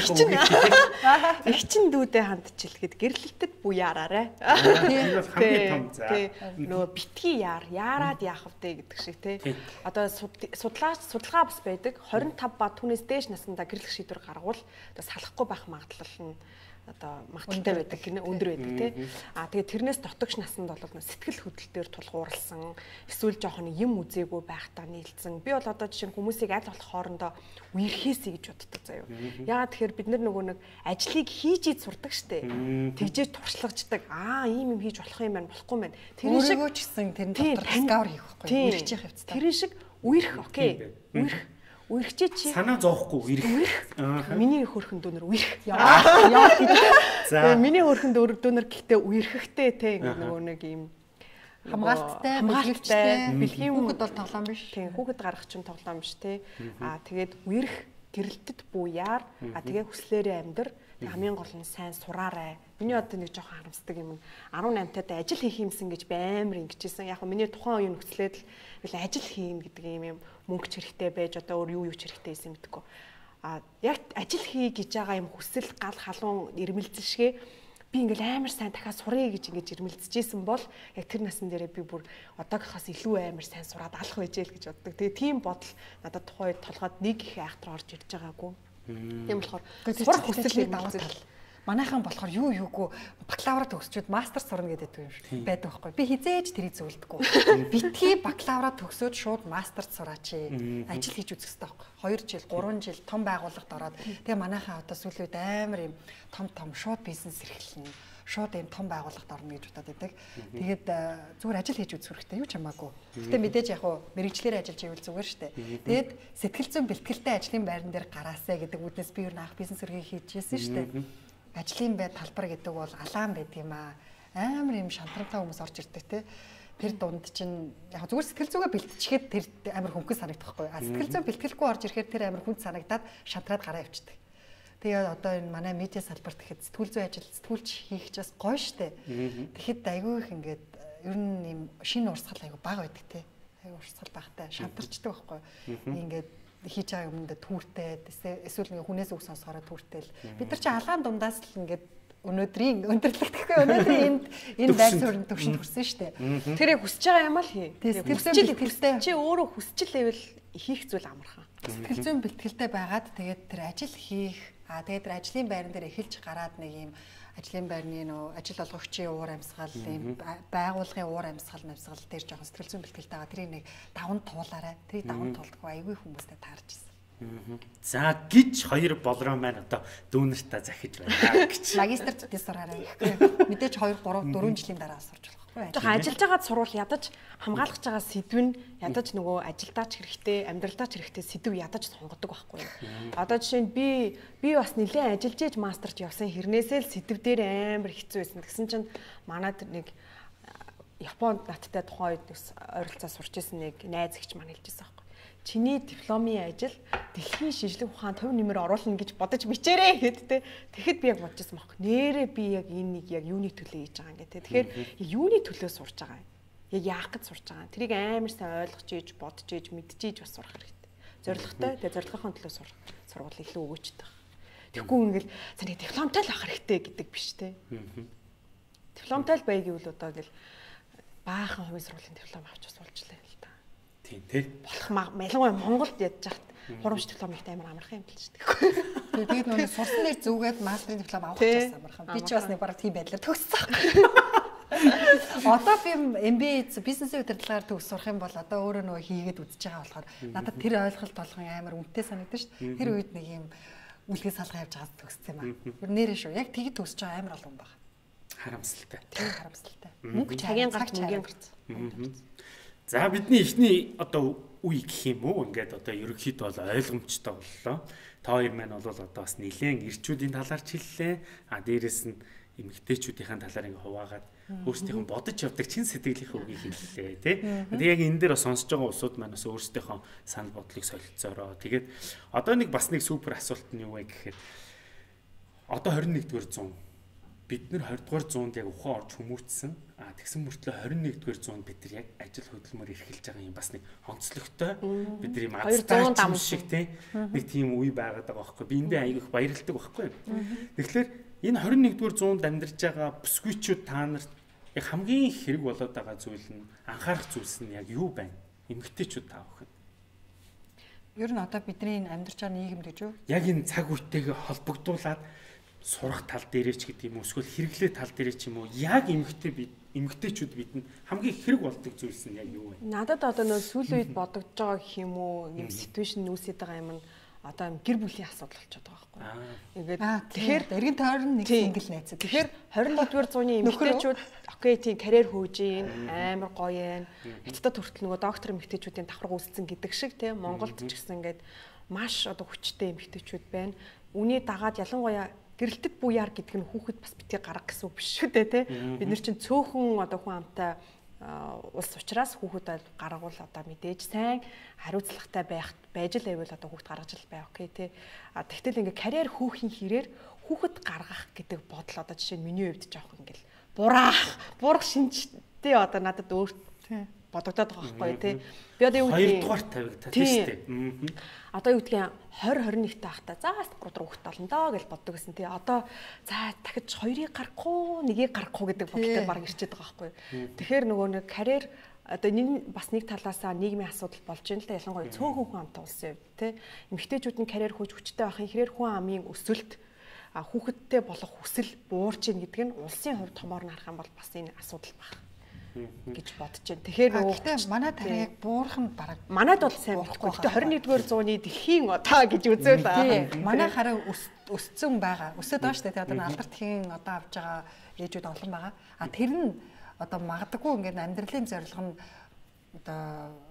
чин дүүдээ хандчихлгээд гэрлэлтэд буяараарэ. Тийм бол хамгийн том за. Нөө битгий яарад яах вэ гэдэг шиг тий. Одоо судалгаа бас байдаг 25 ба түүнээс дээш наснда гэрлэх шийдвэр гаргавал одоо салахгүй байх магадлал нь одоо магадaltaй байдаг гинэ өндөр байдаг тий. Тэгээд тэрнээс дотогш насанд бол сэтгэл хөдлөлтөөр тулгуурласан эсвэл жоохон юм үзээгүй байхдаа нийлцсэн. Би бол одоо жишээ нь хүмүүсийг аль болох хоорондоо үерхээсэй гэж боддог заяа. Яагаад тэгэхээр бид нөгөө нэг ажлыг хийж сурдаг штэ. Тэгжээж туршлагаждаг. Ийм юм хийж болох юм байна, болохгүй юм байна. Тэр шиг ч гэсэн тэр дотор дискавер хийх байхгүй. Үерхэж явах хэвчээ. Тэр шиг үерх окей. Үерхчээ чи санаа зовхгүй үерх. Миний хөрхөн дүүнэр үерх. Яа гэж. За миний хөрхөн дүүнэр гэхдээ үерхэхтэй те нөгөө нэг юм хамгаалттай, бэлгийн хүүхэд бол тоглоом биш. Тийм хүүхэд гарах чинь тоглоом биш те. Тэгээд үерх гэрэлтэд буяар тэгээ хүслээрээ амьдр. Хамгийн гол нь сайн сураарай. Миний одоо нэг жоохон харамсдаг юм. 18-тад ажил хийх юмсан гэж баймар ингэжсэн. Яг миний тухайн үеийн нөхцөлөд л ажил хийн гэдэг юм мөнгөч хэрэгтэй байж одоо өөр юу ч хэрэгтэй байсан мэдгүй. Яг ажил хий гэж байгаа юм хүсэл гал халуун ирмэлзэлшгээ би ингээл амар сайн дахиад сурыг гэж ингэж ирмэлзэжсэн бол яг тэр насн дээрээ би бүр одоогийнхаас илүү амар сайн сураад алах байжээ л гэж боддог. Тэгээ тийм бодол надад тухайд толгойд нэг их айхтар орж ирж байгаагүй. Тийм болохоор сурах хүсэлийг давуу тал. Манайхан болохоор юугүй бакалавра төгсчөөд мастер сурна гэдэг юм шиг байдаг байхгүй. Би хизээж тэрийг зөвлөдөггүй. Битгий бакалавра төгсөөд шууд мастер сураач. Ажил хийж үзэх хэрэгтэй байхгүй. 2 жил, 3 жил том байгууллагад ороод тэгээ манайхан одоо сүүлийн үед амар юм том шууд бизнес эрхэлнэ. Шууд юм том байгууллагад орно гэж бодоод байдаг. Тэгээд зүгээр ажил хийж үзэх хэрэгтэй юу ч хамаагүй. Гэтэ мэдээж яг уу мэрэгчлэр ажиллаж ивэл зүгээр шүү дээ. Тэгээд сэтгэл зүйн бэлтгэлтэй ажлын байран дээр гараасаа гэдэг үднэс би юу нэг бизнес эрхийг хийжсэн шүү дээ. Ажлын бай талбар гэдэг бол алаан байдаг юм аа. Амар юм шантрантай хүмүүс орж ирдэг те. Тэр дунд чинь яг зүгээр сэтгэл зүгээ бэлтчихэд тэр амар хөнгөн санагдах байхгүй. Сэтгэл зүйн бэлтгэлгүй орж ирэхээр тэр амар хүнд санагдаад шантраад гараа явчихдаг. Тэгээд одоо энэ манай медиа салбарт гэхэд сэтгүүл зүйн ажил сэтгүүлч хийх ч бас гоё штэ. Тэгэхэд айгүй их ингээд ер нь юм шинэ урсгал айгүй бага байдаг те. Айгүй урсгал багтай шантарчдаг байхгүй. Ингээд хийж байгаа юмд түүртэй эсвэл нэг хүнээс үг сонсохоор түүртэй л бид нар чи алаан дундаас л ингээд өнөөдрийн өндөрлөлт гэхгүй өнөөдрийн энэ байр суурь төвшөнд хүрсэн шүү дээ. Тэр яг хүсэж байгаа юм аа л хий. Сэтгэл бэлтгэлтэй чи өөрөө хүсч лээвэл хийх зүйл амархан. Сэтгэл зүйн бэлтгэлтэй байгаад тэгээд тэр ажил хийх тэгээд тэр ажлын байран дээр эхэлж гараад нэг юм ажлын байрны нөө ажил олгогчийн уур амьсгал ийм байгууллагын уур амьсгал дээр жоохон сэтгэл зүйн бэлтгэлтэй байгаа. Тэрийг нэг даван туулаарай. Тэрийг даван туулдаггүй айгүй хүмүүстэй таарч ирсэн. За гэж хоёр болроо маань одоо дүүнэртээ захиж байна гэж. Магистр зүтээс сураарай гэхгүй. Мэдээж 2 3 4 жилийн дараа сурч болохгүй. Тэгэхээр ажиллаж байгаа сурвал ядаж хамгаалах байгаа сэдв нь ядаж нөгөө ажилдаач хэрэгтэй, амьдралдаач хэрэгтэй сэдв ядаж сонгодог байхгүй юу. Одоо жишээ нь би бас нэлээд ажиллаж ээж мастерт явсан хэрнээсээ л сэдв дээр амар хэцүү байсан. Тэгсэн чинь манад нэг Японд надтай тухайн үед ойролцоо сурч ирсэн нэг найз ихч маань хэлжсэн байхгүй. Чиний дипломын ажил дэлхийн шинжлэх ухаан төв нэмэр оруулна гэж бодож бичээрэй гэдтэй. Тэгэхэд би яг бодчихсон байхгүй. Нэрээ би яг энэ нэг яг юуны төлөө хийж байгаа юм гэдэг. Тэгэхээр юуны төлөө сурж байгаа юм. Яг яах гэж сурж байгаа юм. Тэрийг амар сайн ойлгож ээж, бодож ээж, мэдж ээж бас сурах хэрэгтэй. Зорилготой. Тэгээ зорилгын төлөө сургууль илүү өгөөчтэй байна. Тэгэхгүй ингээл саний дипломтой л ах хэрэгтэй гэдэг биш те. Дипломтой л бай гэвэл одоо ингээл баахан хувийн сургуулийн диплом авч бас болж лээ л да. Тийм тий. Болох ялангуяа Монголд ядж хахад хурамч дипломыг амар амархан юм л шүү дээ. Тэгээд нөгөө сурсан дээр зүгээд мастрын диплом авах гэж амархан. Би ч бас нэг бараг тийм байдлаар төгссөн. Одоо би MBA бизнесийн удирдлагаар төгс сурах юм бол одоо өөрөө нөгөө хийгээд үзэж байгаа болохоор надад тэр ойлголт болгон амар үнэтэй санагдаж шүү дээ. Тэр үед нэг юм үлгээс салгаа явж байгаа төгссөн юм аа. Нэрээ шүү. Яг тэгэд төгсөж байгаа амар олон баг. Харамсалтай. Тийм харамсалтай. Мөнгө цагийн гарч мөнгөний гарц. За бидний эхний одоо үе гэх юм уу? Ингээд одоо ерөнхийдөө бол ойлгомжтой боллоо. Та хоёр маань бол одоо бас нэлээд ирчүүдийн талаар хэллээ. Дээрэс нь эмэгтэйчүүдийн талаар ингээ хуваагаад өөрсдийнхөө бодож явдаг чин сэтгэлийнхээ үгийг хэллээ тий. Тэгээд яг энэ дээр бас сонсож байгаа улсууд маань бас өөрсдийнхөө санал бодлыг солилцоороо. Тэгээд одоо нэг бас нэг супер асуулт нь юу вэ гэхээр одоо 21-р зуун бид нар 20-р зуунд яг ухаан орж хүмүүжсэн. Тэгсэн мөртлөө 21-р зуунд бид нар яг ажил хөдөлмөр эрхэлж байгаа юм бас нэг онцлогтой. Бид нар юм азтай шиг тий. Нэг тийм үе байгаад байгаа байхгүй. Би эндээ аяг их баярлдаг байхгүй. Тэгэхээр энэ 21-р зуунд амьдарч байгаа бүсгүйчүүд та нарт яг хамгийн хэрэг болоод байгаа зүйл нь анхаарах зүйлс нь яг юу байна? Эмэгтэйчүүд та бүхэн. Ер нь одоо бидний амьдарч байгаа нийгэмд гэж юу? Яг энэ цаг үетэйгээ холбогдуулаад сурах тал дээрээ ч гэдэг юм уу эсвэл хэрэглээ тал дээрээ ч юм уу яг эмэгтэйчүүд бидэнд хамгийн хэрэг болдог зүйлс нь яг юу вэ? Надад одоо нөө сүүлийн үед бодогдож байгаа гэх юм уу юм ситүэйшн үүсэж байгаа юм нь одоо гэр бүлийн асуудал болчиход байгаа байхгүй. Ингээд тэгэхээр эргэн тойрон нэг single найз. Тэгэхээр 21-р зууны эмэгтэйчүүд окей тийм карьер хөөж ийн амар гоё юм. Хятадд хүртэл нөгөө доктор эмэгтэйчүүдийн давхар үүсцэн гэдэг шиг тийм Монголд ч гэсэн ингээд маш одоо хүчтэй эмэгтэйчүүд байна. Үүний дагаад ялангуяа гэрэлтэд буяар гэдэг нь хүүхэд бас битгий гарга гэсэн үг биш шүү дээ тий. Бид нар чинь цөөхөн одоо хүн амтай улс учраас хүүхэд гаргавал одоо мэдээж сайн хариуцлагатай байж л байвал одоо хүүхэд гаргаж л бай окей тий. Тэгтэл ингээ карьер хүүхийн хэрээр хүүхэд гаргах гэдэг бодол одоо жишээ нь миний хувьд жоох ингээл буурах шинжтэй одоо надад өөр бодогдоод байгаа байхгүй тий. Би одоо юу гэдэг 2 дугаар тавигдаад тийм шүү дээ. Одоо юу гэдгийг 2021 таахта заас 3 дахь хүүхэд болно доо гэж боддог гэсэн тий. Одоо за дахиж 2-ыг гарахгүй, 1-ийг гарахгүй гэдэг бодолтой баг ирчээд байгаа байхгүй. Тэгэхээр нөгөө нэг карьер одоо бас нэг талаасаа нийгмийн асуудал болж байна л да. Ялангуяа цөөхөн хүн амтай улсын хувьд тий. Эмэгтэйчүүд нь карьер хөөж хүчтэй байхын хэрээр хүн амын өсөлт хүүхэдтэй болох хүсэл буурч ийн гэдэг нь улсын хувьд томоор нь харах юм бол бас энэ асуудал байна гэж бодож байна. Тэгэхээр нөгөө манай тарай яг буурах нь бараг манайд бол сайн болохгүй. Гэтэ 21-р зууны дэлхийн одоо гэж үзвэл манай хараа өссөн байгаа. Өсөд байгаа шүү дээ. Одоо алдарт одоо авж байгаа ээжүүд олон байгаа. Тэр нь одоо магадгүй ингээд амьдралын зорилго нь одоо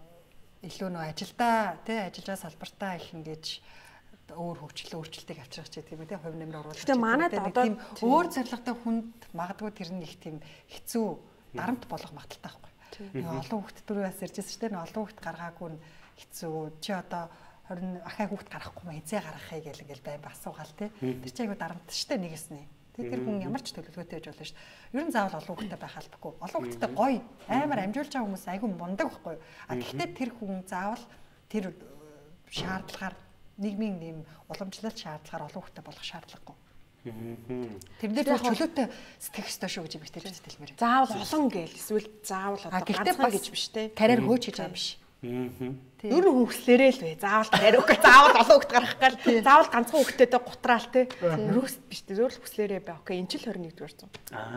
илүү нөө ажилдаа тий ажиллаж салбартаа их ингэж өөр өөрчлөлтийг авчрах ч тийм үү тий хувь нэмэр оруулах. Гэтэ манайд одоо өөр зорилготой хүнд магадгүй тэр нь их тийм хэцүү дарамт болох магадaltaй байхгүй. Олон хүүхэд дөрөвөөс иржсэн шүү дээ. Олон хүүхэд гаргаагүй нь хэцүү. Чи одоо 20 ахаа хүүхэд гарахгүй мэ хизээ гаргахыг гэл ингээл байн асуугаал тий. Тэр чи айгу дарамт шүү дээ нэгэснэ. Тэр хүн ямар ч төлөвлөгөөтэй байж болно шүү дээ. Ер нь заавал олон хүүхэдтэй байх албагүй. Олон хүүхэдтэй гоё амар амжуулж байгаа хүмүүс айгу мундаг байхгүй юу? Гэхдээ тэр хүн заавал тэр шаардлагаар нийгмийн нэм уламжлалт шаардлагаар олон хүүхэдтэй болох шаардлагагүй. Тэрнээр чөлөөтэй сэтгэх ёстой шүү гэж эмэгтэйчүүд хэлмээр. Заавал олон гээл эсвэл заавал одоо ганцхан гэж биш те. Карьер хөөж хийж байгаа юм биш. Ер нь хүслээрээ л бай. Заавал карьер өгөх, заавал олон хүүхэд гаргах гал, заавал ганцхан хүүхэдтэй гутраал те. Ерөөс биш те. Зөв л хүслээрээ бай. Окей, энэ ч л 21-р зуун.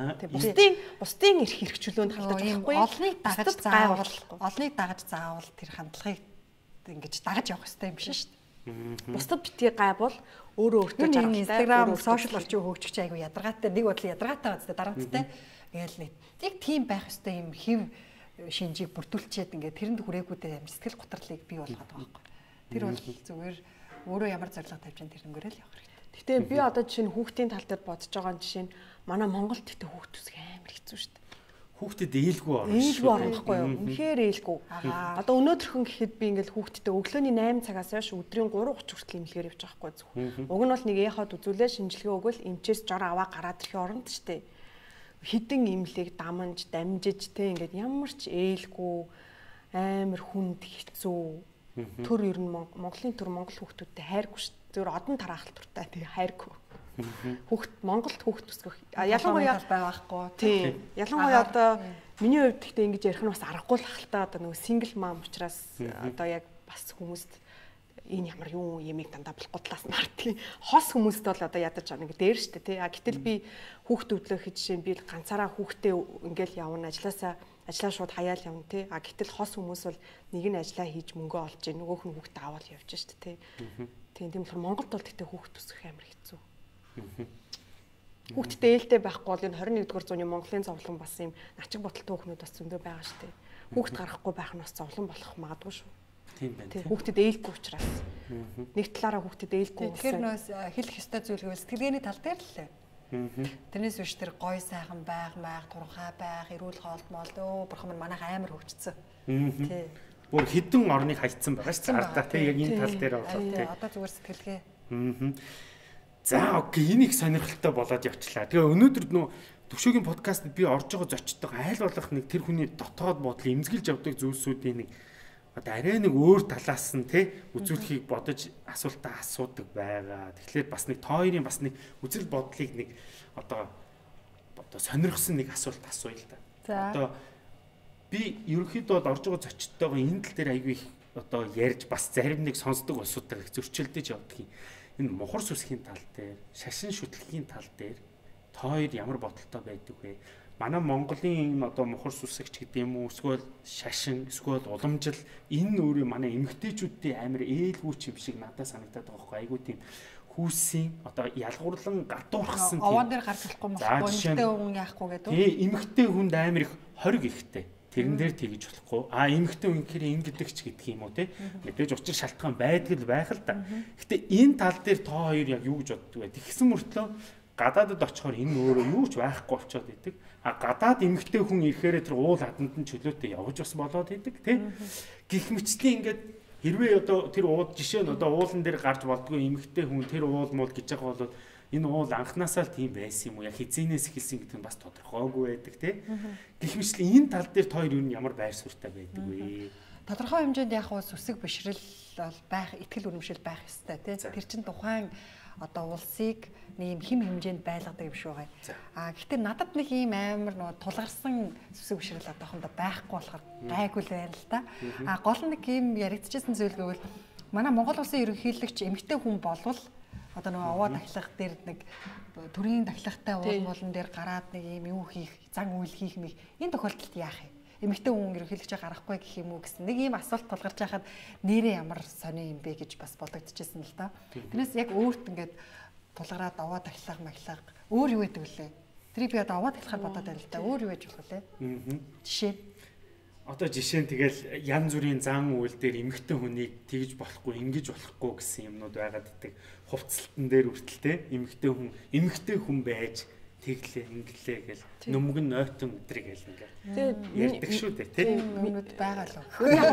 Бусдын эрх хэрэгжүүлөөнд халтаж байхгүй. Олныг дагаж заавал тэр хандлагыг ингэж дагаж явах хэрэгтэй юм биш шүү дээ. Бусдад битгий гай бол өөрөө өөртөө жаргалтай. Instagram, сошиал орчин хөгжигч айгу ядаргаатай. Нэг бодлоо ядаргаатай байгаа зү дарамттай. Гээл нэг яг тийм байх ёстой юм хэв шинжийг бүрдүүлчихэд ингээд тэрэнд хүрээгүүдээ сэтгэл готрлыг бий болгоод байгаа байхгүй. Тэр бол зүгээр өөрөө ямар зорилго тавьж байгаа тэрнгээрээ л явах хэрэгтэй. Гэтэ би одоо жишээ нь хүүхдийн тал дээр бодож байгаа жишээ нь манай Монголд гэтэ хүүхд үсэх амар хэцүү шүү дээ. Хүүхдэд ээлгүй орно. Ээлгүй орно байхгүй юу? Үнэхээр ээлгүй. Одоо өнөөдрхөн гэхэд би ингээл хүүхдтэй өглөөний 8 цагаас хойш өдрийн 3:30 хүртэл имлэгээр явж байгаа байхгүй юу? Уг нь бол нэг яхад үзүүлээ шинжилгээ өгөөл эмчээс жор аваа гараад ирэхээ оронд шүү дээ. Хідэн имлэг дамж дамжиж те ингээд ямар ч ээлгүй амар хүнд хэцүү. Төр ер нь Монголын төр Монгол хүүхдүүдтэй хайргүй шүү. Зөвөр одон тараахал туртай тий хайргүй. Хүүхд Монголд хүүхд үсгэх ялангуяа байхгүй. Тийм. Ялангуяа одоо миний хувьд гэхдээ ингэж ярих нь бас аргагүй л хальтаа одоо нөгөө сингл мам учраас одоо яг бас хүмүүст энэ ямар юу ямиг дандаа булгуудлаас мартгийн хос хүмүүст бол одоо ядаж байгаа нэг дээр штэ тий. Гэтэл би хүүхдүүдлэх жишээ нь би ганцаараа хүүхдээ ингээл явна ажиллаа шууд хаяал явна тий. Гэтэл хос хүмүүс бол нэг нь ажиллаа хийж мөнгө олж ийн нөгөөх нь хүүхдээ аваад явж штэ тий. Тийм болохоор Монголд бол тэгтээ хүүхд үсгэх амар хэцүү. Хүүхдтэй ээлтэй байхгүй бол энэ 21-р зууны Монголын зовлон бас юм начиг боталтай хүүхнүүд бас зөндөө байгаа шүү дээ. Хүүхд гарахгүй байх нь бас зовлон болох магадгүй шүү. Тийм байна. Хүүхдэд ээлгүй учраас. Нэг талаараа хүүхдэд ээлгүй. Тэгэхээр нөөс хэлэх ёстой зүйл гэвэл сэтгэлгээний тал дээр л. Тэрнээс биш тэр гой сайхан байх, турхай байх, эрүүл хоолт молдөө бурхан манайх амар хөгжсөн. Тий. Бүр хідэн орныг хайцсан байгаа шүү дээ. Ардаа тий яг энэ тал дээр болоо тий. Одоо зүгээр сэтгэлгээ. За окей, энийг сонирхолтой болоод явчлаа. Тэгээ өнөөдөр нөө төвшөөгийн подкастт би орж байгаа зочдтой айл болох нэг тэр хүний дотоод бодлыг эмзэглэж явдаг зүйлсүүдийн нэг одоо арай нэг өөр талаас нь тий үзүүлэхийг бодож асуултаа асуудаг байгаа. Тэгэхээр бас нэг тооёрын бас нэг үзэл бодлыг нэг одоо сонирхсан нэг асуулт асууя л да. Одоо би ерөнхийдөө орж байгаа зочдтойгоо энэ тал дээр аягүй их одоо ярьж бас зарим нэг сонсдог улсуудаар их зөрчилдөж явдаг юм. Энэ мухар сүсгийн тал дээр, шашин шүтлэгийн тал дээр тооёр ямар бодолтой байдаг вэ? Манай Монголын одоо мухар сүсгч гэдэг юм уу, эсвэл шашин, эсвэл уламжил энэ өөрөө манай эмэгтэйчүүдийн амар ээлгүй юм шиг надад санагдаад байгаа байхгүй айгүй тийм хүүсийн одоо ялгуурлан гадуурхсан тийм овоон дээр гарч болохгүй махгүй эмэгтэй хүн яахгүй гэдэг. Тий, эмэгтэй хүнд амар их хориг ихтэй. Тэрэн дээр тэгж болохгүй. Эмэгтэй хүн гэхээр ингэдэгч гэдэг юм уу те. Мэдээж учир шалтгаан байдаг л байх л да. Гэтэ энэ тал дээр тоо хоёр яг юу гэж боддог вэ? Тэгсэн мөртлөө гадаадд очихоор энэ өөрөө юу ч байхгүй болчиход идэг. Гадаад эмэгтэй хүн ирэхээр тэр уул хаданд нь чөлөөтэй явж бас болоод идэг те. Гэх мэтчлийн ингээд хэрвээ одоо тэр ууд жишээ нь одоо уулан дээр гарч болдгоо эмэгтэй хүн тэр уул муул гэж байгаа бол энэ уул анханасаа л тийм байсан юм уу? Яг хизээнээс эхэлсэн гэдэг нь бас тодорхойгүй байдаг тий. Гэх мэт энэ тал дээр тоор юу ямар байр суурьтай байдаг вэ? Тодорхой хэмжээнд яг үсэг бишрэл бол байх, итгэл үнэмшил байх ёстой тий. Тэр чин тухайн одоо улсыг нэг юм хэм хэмжээнд байлгадаг юм шиг байгаа. Гэхдээ надад нэг ийм амар нөгөө тулгарсан үсэг бишрэл одоохондоо байхгүй болохоор гайгүй л байна л да. Гол нь нэг ийм яригдчихсэн зүйл гэвэл манай Монгол улсын ерөнхийлөгч эмэгтэй хүн болвол одоо нөгөө овоо дахлах дээр нэг төрийн дахлагтай уулын дээр гараад нэг юм юу хийх, зан үйл хийх мэг энэ тохиолдолд яах юм? Эмэгтэй хүн ерөнхийлөгч гарахгүй гэх юм уу гэсэн нэг ийм асуулт тулгарч байхад нэрээ ямар сони юм бэ гэж бас бодогдчихсэн л да. Тэрнээс яг өөрт ингээд тулгараад овоо дахлах маглах өөр юу гэдэг вүлээ? Тэрийг би одоо овоо дахлахаар бодоод байна л да. Өөр юу гэж болох вэ? Жишээ. Одоо жишээ нь тэгэл янз бүрийн зан үйл дээр эмэгтэй хүнийг тэгж болохгүй, ингэж болохгүй гэсэн юмнууд байгаад идэг. Хувцалтан дээр үртэлтэй эмэгтэй хүн байж тэглээ, инглээ гэл нүмгэн нойтон өдрийг гэл ингээд ярьдаг шүү дээ тийм юмнууд байгаа л.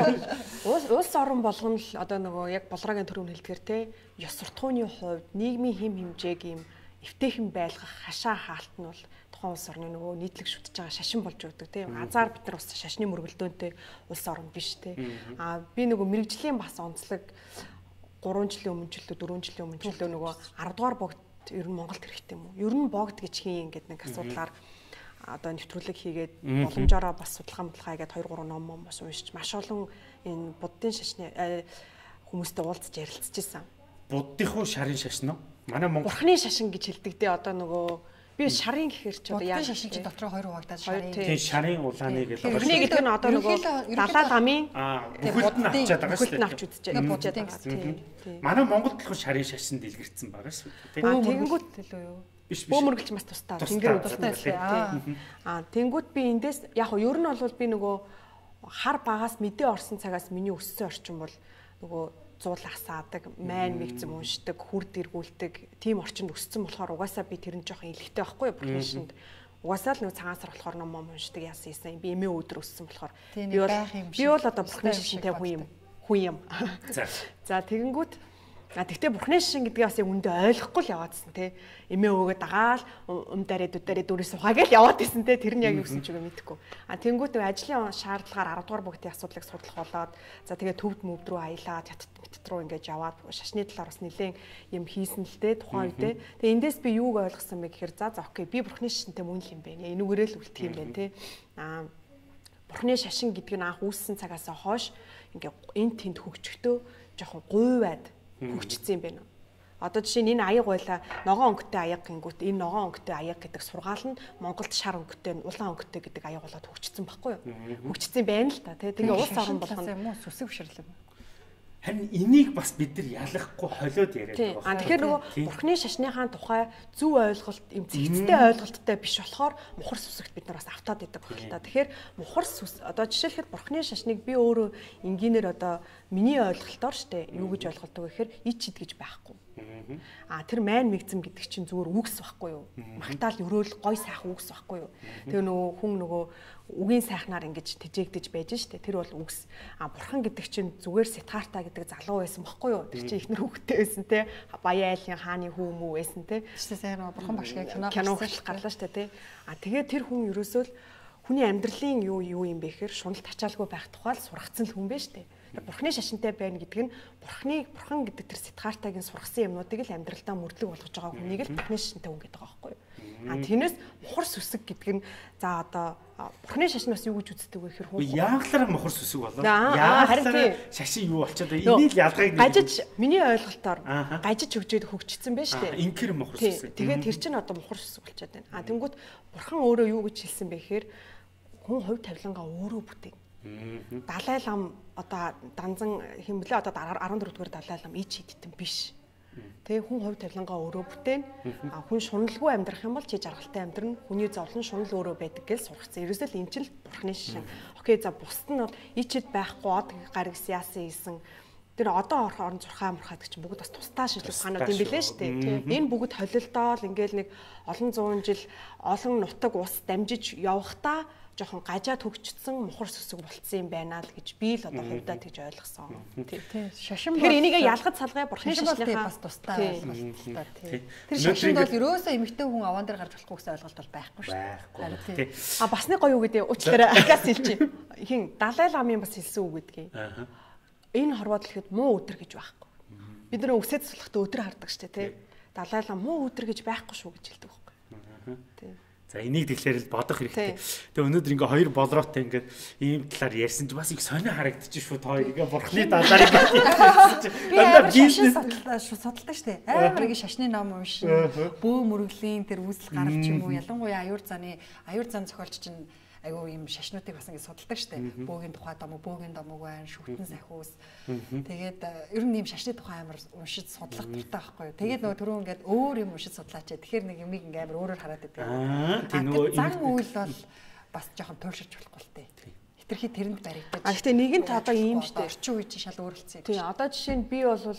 Улс орон болгоно л одоо нөгөө яг болроогийн төрөв хэлдгэр те ёс суртахууны хувьд нийгмийн хэм хэмжээг юм эвтэйхэн байлгах хашаа хаалт нь бол тухайн улс орны нөгөө нийтлэг шүтж байгаа шашин болж өгдөг тийм азар бид нар бас шашны мөргөлдөөнтэй улс орн биш тийм би нөгөө мэрэгжлийн бас онцлог 3 жилийн өмнө ч лөө 4 жилийн өмнө ч лөө нөгөө 10 дугаар богд ер нь Монголд хэрэгтэй юм уу? Ер нь богд гэж хийн ингээд нэг асуудлаар одоо нэвтрүүлэг хийгээд боломжоор бас судалгаа хийгээд 2 3 ном бас уншиж маш олон энэ буддын шашны хүмүүстэй уулзаж ярилцчихсан. Буддынхуу шарын шашин уу? Манай Монгол Бурхны шашин гэж хэлдэг дээ одоо нөгөө Би шарын гэхэр ч одоо яг шашин чи дотроо 2 хуваагдаад шарын. Тийм шарын улааны гэдэг. Бурхны гэдэг нь одоо нөгөө далаа гамын бүхэлд нь авчаад байгаа шүү дээ. Авч үзэж байгаа. Манай Монголд болохоор шарын шашин дэлгэрсэн байгаа шүү дээ. Тэнгүүт төлөө юу? Бөөмөргөлч бас тустай. Тэнгэр тустай. Тэнгүүт би эндээс яг нь ер нь бол би нөгөө хар багаас мэдээ орсон цагаас миний өссөн орчин бол нөгөө зуул асаадаг, майн мэгзэм уншдаг, хүрд эргүүлдэг тийм орчинд өссөн болохоор угаасаа би тэр нь жоохон илэгтэй байхгүй бурхны шинд. Угаасаа л нэг цагаансар болохоор ном уншдаг яасан юм. Би эмээ өдөр өссөн болохоор би бол одоо бурхны шинтэй хүн юм. За тэгэнгүүт тэгтээ бурхны шин гэдгийг бас яг үндэ ойлгохгүй л яваадсэн те. Эмээ өвгөө дагаал дараад дөрөс ухаа гэж яваад исэн те. Тэр нь яг юу гэсэн ч үгүй мэдэхгүй. Тэнгүүт ажлын шаардлагаар 10 дугаар бүгдийн асуудлыг судлах болоод за тэгээ төвд мөвд рүү аялаад хятад руу ингэж яваад шашны талаар бас нэлээд юм хийсэн л те тухайн үедээ. Тэгээ эндээс би юуг ойлгосон бэ гэхээр за окей би бурхны шинтэй мөн л юм байна. Энүүгээрээ л үлдэх юм байна те. Бурхны шашин гэдэг нь анх үүссэн цагаас хойш ингээ энэ тэнд хөгжөхдөө жоохон гуйваад хөгжсөн юм байна. Одоо жишээ нь энэ аяг байла ногоон өнгөтэй аяг гингүүт энэ ногоон өнгөтэй аяг гэдэг сургаал нь Монголд шар өнгөтэй улаан өнгөтэй гэдэг аяг болоод хөгжсөн байхгүй юу? Хөгжсөн байна л та. Тэгээ улс орон болгоно юм уу сүсэг бишрлэг. Харин энийг бас бид нар ялахгүй холиод яриад байгаа. Тэгэхээр нөгөө бурхны шашныхаа тухай зөв ойлголт, юм цэгцтэй ойлголттой биш болохоор мухар сүсэгт бид нар бас автаад идэг байна л та. Тэгэхээр мухар сүс одоо жишээлхэд бурхны шашныг би өөрөө энгийнээр одоо миний ойлголтоор штэ юу гэж ойлголдог вэ гэхээр ич гэж байхгүй. Тэр майн мэгзэм гэдэг чинь зүгээр үгс байхгүй юу? Магтаал өрөөл гой сайхан үгс байхгүй юу? Тэгээ нөгөө хүн нөгөө үгийн сайхнаар ингэж тэжээгдэж байж штэ. Тэр бол үгс. Бурхан гэдэг чинь зүгээр Сидхарта гэдэг залуу байсан байхгүй юу? Тэр чинь ихнэр хүүхдтэй байсан те. Баяа айлын хааны хүү мүү байсан те. Тэсээ сайн нөгөө бурхан багшиг кино гарлаа штэ те. Тэгээд тэр хүн ерөөсөө л хүний амьдралын юу юм бэ гэхээр шунал тачаалгүй байх тухай сургацсан л хүн бэ штэ. Бурхны шашинтай байна гэдэг нь бурхан гэдэг тэр Сидхартагийн сургасан юмнуудыг л амьдралдаа мөрдлөг болгож байгаа хүнийг л бурхны шашинтай хүн гэдэг байгаа байхгүй юу? Тэрнээс мухар сүсэг гэдэг нь за одоо бурхны шашин бас юу гэж үздэг вэ гэхээр хүн яаглаараа мухар сүсэг болоо. Яаглаараа шашин юу болчиход байна? Энийг л ялгыг гажиж миний ойлголтоор гажиж хөгжсөн байж тээ. Инкер мухар сүсэг. Тэгээд тэр чинь одоо мухар сүсэг болчиход байна. Тэнгүүт бурхан өөрөө юу гэж хэлсэн бэ гэхээр хүн хувь тавилангаа өөрөө бүтээн. Далай лам одоо данзан хэмблээ одоо 14 дугаар далай лам ич хидтэн биш. Тэ хүн хувь тавилангаа өөрөө бүтээн. Хүн шуналгүй амьдрах юм бол чи жаргалтай амьдрна. Хүний зовлон шунал өөрөө байдаг гэж сургацсан. Ерөөсөө л энэ ч л бурхны шишин. Окей за бусд нь бол ичэд байхгүй од гарагс яасан ийсэн. Тэр одоо орон зурхаа мурхаад гэж бүгд бас тусдаа шилжих ухаанууд юм билээ шүү дээ. Энэ бүгд холилдоол ингээл нэг олон зуун жил олон нутаг ус дамжиж явахдаа жоохон гажаад хөгжсөн мухар сүсэг болцсон юм байна л гэж би л одоо хувьдаа тэгж ойлгосон. Тийм. Шашин бол тэгэхээр энийг ялгаж салгая бурхны шашныхаа бас тусдаа ойлголт та тийм. Тэр шашинд бол ерөөсөө эмэгтэй хүн аваан дээр гарч болохгүй гэсэн ойлголт бол байхгүй шүү дээ. Бас нэг гоё үг гэдэг уучлаарай. Агаас хэлчих. Хин Далай ламын бас хэлсэн үг гэдгийг. Энэ хорвоод хэлэхэд муу өдөр гэж байхгүй. Бид нэр үсээд цуслахтаа өдөр хардаг шүү дээ, тий. Далай лам муу өдөр гэж байхгүй шүү гэж хэлдэг байхгүй. Тийм. За энийг тэгэхээр л бодох хэрэгтэй. Тэгээ өнөөдөр ингээ хоёр болроотой ингээ ийм талаар ярьсан чи бас их сонио харагдчих шүү та хоёр ингээ бурхны далаар дандаа бизнес судалдаг штэ. Амар ингээ шашны ном уншин. Бөө мөрөглийн тэр үүсэл гарч юм уу ялангуяа аюур зам зохиолч чинь айгуу юм шашнуудыг бас ингэ судалдаг штэ. Бөөгийн тухай бөөгийн домог байна, шүхтэн сахиус. Тэгээд ер нь юм шашны тухай амар уншиж судлах дуртай байхгүй юу. Тэгээд нөгөө түрүү ингээд өөр юм уншиж судлаач. Тэгэхээр нэг юмыг ингээ амар өөрөөр хараад байдаг. Тэгээд зан үйл бол бас жоохон туйлширч болохгүй л дээ. Хитрхи тэрэнд баригдаж. Гэхдээ нэгэнт одоо ийм штэ. Орчин үе чинь шал өөрлөсөн. Тийм одоо жишээ нь би бол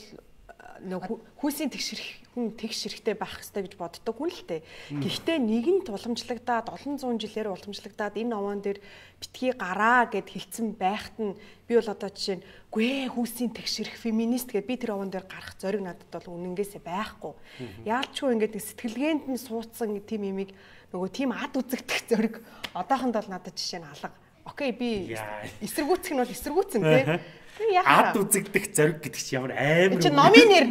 хүүсийн хүн тэгш хэрэгтэй байх хэрэгтэй гэж боддог хүн л дээ. Гэхдээ нэгэнт уламжлагдаад олон зуун жилээр уламжлагдаад энэ овоон дээр битгий гараа гэд хэлсэн байхад нь би бол одоо жишээ нь гүй хүүсийн тэгшэрх феминист гэд би тэр овоон дээр гарах зориг надад бол үнэнгээсээ байхгүй. Яалчгүй ингээд сэтгэлгээнд нь суудсан тийм юмыг нөгөө тийм ад үзэгдэх зориг одоохонд бол надад жишээ нь алга. Окей би эсэргүүцэх нь бол эсэргүүцэн тий. Ад үзэгдэх зориг гэдэг чинь ямар амар. Чи номын нэр.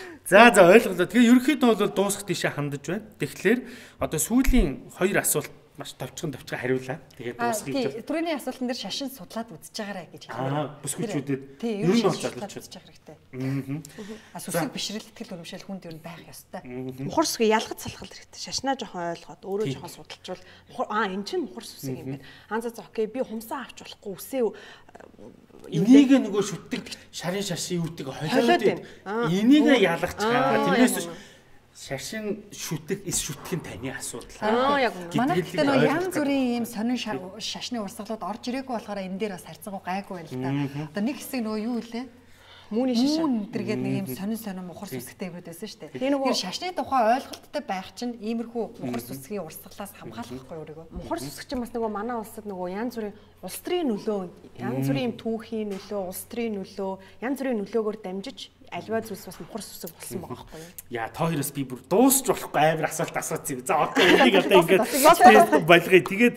За ойлголоо. Тэгээ ерөнхийдөө бол дуусах тийшээ хандаж байна. Тэгэхээр одоо сүүлийн хоёр асуулт маш товчхон хариулаад тэгээд дуусгаж. Түрүүний асуултан дээр шашин судлаад үзэж байгаарэ гэж хэлээ. Бүсгүйчүүдэд ер нь бол залуучууд үзэж байгаа хэрэгтэй. Сүсэг бишрэл итгэл үнэмшил хүнд ер нь байх ёстой. Мухар сүсгийг ялгаж салхал хэрэгтэй. Шашнаа жоохон ойлгоод өөрөө жоохон судалжвал энэ чинь мухар сүсэг юм байна. За окей би хумсаа авч болохгүй үсээ энийг нөгөө шүтдэг шарын шашин юутыг хойлоод энийг ялгах чагаа. Тэрнээс шашин шүтэг шүтгэн таны асуудал. Яг манай гэхдээ нөгөө янз бүрийн ийм сонин шашны урсгалууд орж ирээгүй болохоор энэ дээр бас харьцангуй гайгүй байна л да. Одоо нэг хэсэг нөгөө юу вэ? Мууны шашин гэдэг нэг ийм сонин мухар сүсгтэй юмуд байсан шүү дээ. Тэр шашны тухай ойлголттой байх чинь иймэрхүү мухар сүсгийн урсгалаас хамгаалахгүй өөрийгөө. Мухар сүсг чинь бас нөгөө манай улсад нөгөө янз бүрийн улс төрийн нөлөө, янз бүрийн түүхийн нөлөө, улс төрийн нөлөө, янз бүрийн нөлөөгөөр дамжиж альва зүйлс бас мухар сүсэг болсон байгаа байхгүй юу? Яа, та хоёроос би бүр дуусч болохгүй амар асуулт асууцгийг. За окей, энийг одоо ингээд болгоё. Тэгээд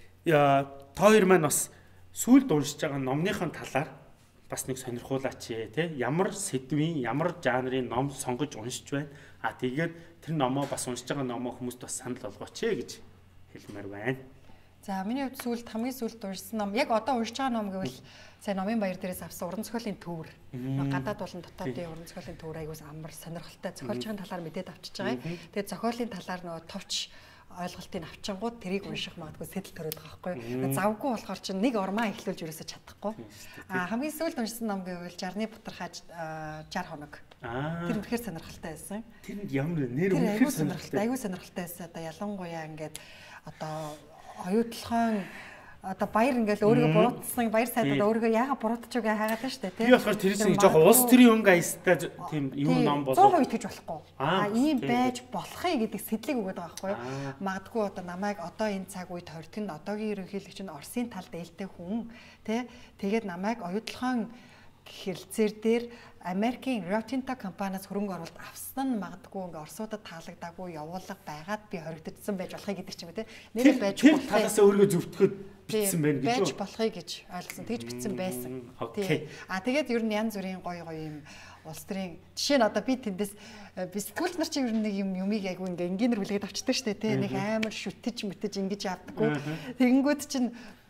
та хоёр маань бас сүүлд уншиж байгаа номныхон талаар бас нэг сонирхуулаач тий. Ямар сэдвийн, ямар жанрын ном сонгож уншиж байна. Тэгээд тэр номоо бас уншиж байгаа номоо хүмүүст бас санал болгооч гэж хэлмээр байна. За миний хувьд хамгийн сүүлд уншсан ном яг одоо уншиж байгаа ном гэвэл сая Номын баяр дээрээс авсан уран зохиолын төвөр. Гадаад болон дотоодын уран зохиолын төвөр аягуус амар сонирхолтой зохиолчийн талаар мэдээд авчиж байгаа. Тэгээд зохиолын талаар нөгөө товч ойлголтыг авчингууд тэрийг унших магадгүй сэтэл төрөөд байгаа байхгүй. Завгүй болохоор чинь нэг ормаа эхлүүлж ерөөсө чадахгүй. Хамгийн сүүлд уншсан ном гэвэл Жарны Бутархаж 60 хоног. Тэр үнэхээр сонирхолтой байсан. Тэнд ямар нэр үнэхээр сонирхолтой. Аюу сонирхолтой байсан. Одоо ялангуяа ингээд одоо оюутлахын одоо баяр ингээл өөрийгөө буруутсан баяр сайдаа өөрийгөө яагаад буруутч байгааг хайгаад байна шүү дээ тийм. Би болохоор тэрийг жоохон улс төрийн өнгө аястай тийм юу ном болов. 100% итгэж болохгүй. Ийм байж болохыг гэдэг сэтлийг өгöd байгаа байхгүй юу. Магадгүй одоо намайг одоо энэ цаг үед хоригдсон одоогийн ерөнхийлөгч нь Оросын талд ээлтэй хүн тий. Тэгээд намайг оюутлахын хэлцээр дээр Америкийн Rio Tinto компаниас хөрөнгө оруулалт авсан нь магадгүй ингээ Оросуудад таалагдаагүй явуулга байгаад би хоригдсон байж болохыг гэдэг ч юм уу те. Нэр байж болох. Талаас өөрийгөө зөвтгөхөд бичсэн байна гэж байж болохыг гэж ойлгосон. Тэгж бичсэн байсан. Тэгээд ер нь янз бүрийн гоё юм улс төрийн жишээ нь одоо би тэндээс би сэтгүүлч нар чинь ер нь нэг юмыг айгу ингээ энгийнэр хүлээгээд авчдаг штэ те. Нэг амар шүтэж мэтэж ингэж явдаггүй. Тэгэнгүүт чинь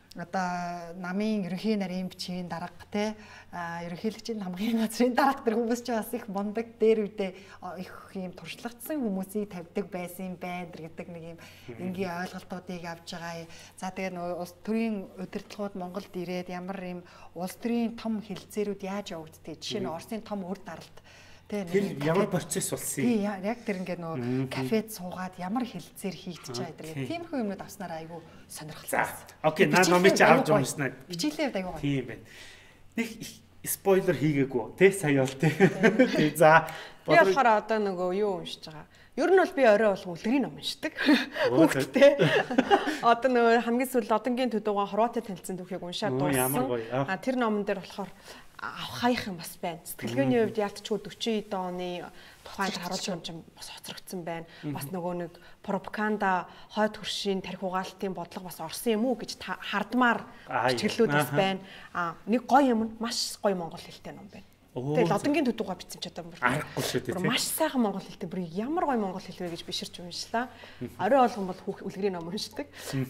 одоо намын ерөнхий нарийн бичгийн дарга те ерөнхийлөгчийн хамгийн газрын дарга тэр хүмүүс ч бас их мундаг дээр үедээ их юм туршлагатсан хүмүүсийг тавьдаг байсан юм байна гэдэг нэг юм энгийн ойлголтуудыг авж байгаа. За тэгээ нөгөө улс төрийн удирдлагууд Монголд ирээд ямар юм улс төрийн том хэлэлцээрүүд яаж явагддаг. Жишээ нь Оросын том үр даралт тэр ямар процесс болсон юм. Яг тэр ингээд нөгөө кафед суугаад ямар хэлэлцээр хийгдэж байгаа гэдэг. Тиймэрхүү юмнууд авснараа айгүй сонирхолтой. Окей, наа номыг чи авч уншнаа. Бичиглээ айгүй. Тийм байна. Нэг спойлер хийгээгүй тий сая бол тий. За би болохоор одоо нөгөө юу уншиж байгаа. Ер нь бол би орой бол үлгэрийн ном уншдаг. Хүүхдтэй. Одоо нөгөө хамгийн сүүл одонгийн төдөөгаа Хорватид танилцсан түүхийг уншаад дууссан. Тэр номон дээр болохоор авахаих юм бас байна. Сэтгэлгээний хувьд яалтчгүй 40 оны тухайд харуулж байгаа юм бас хоцрогдсон байна. Бас нөгөө нэг пропаганда хойд хөршийн тарих угаалтын бодлого бас орсон юм уу гэж хардмаар бичгэлүүд бас байна. Нэг гоё юм маш гоё монгол хэлтэй ном байна. Тэгэл одонгийн төдөөгаа бичсэн ч одоо аргагүй шүү дээ. Маш сайхан монгол хэлтэй бүр ямар гоё монгол хэл вэ гэж биширч уншлаа. Орой болгон бол үлгэрийн ном уншдаг.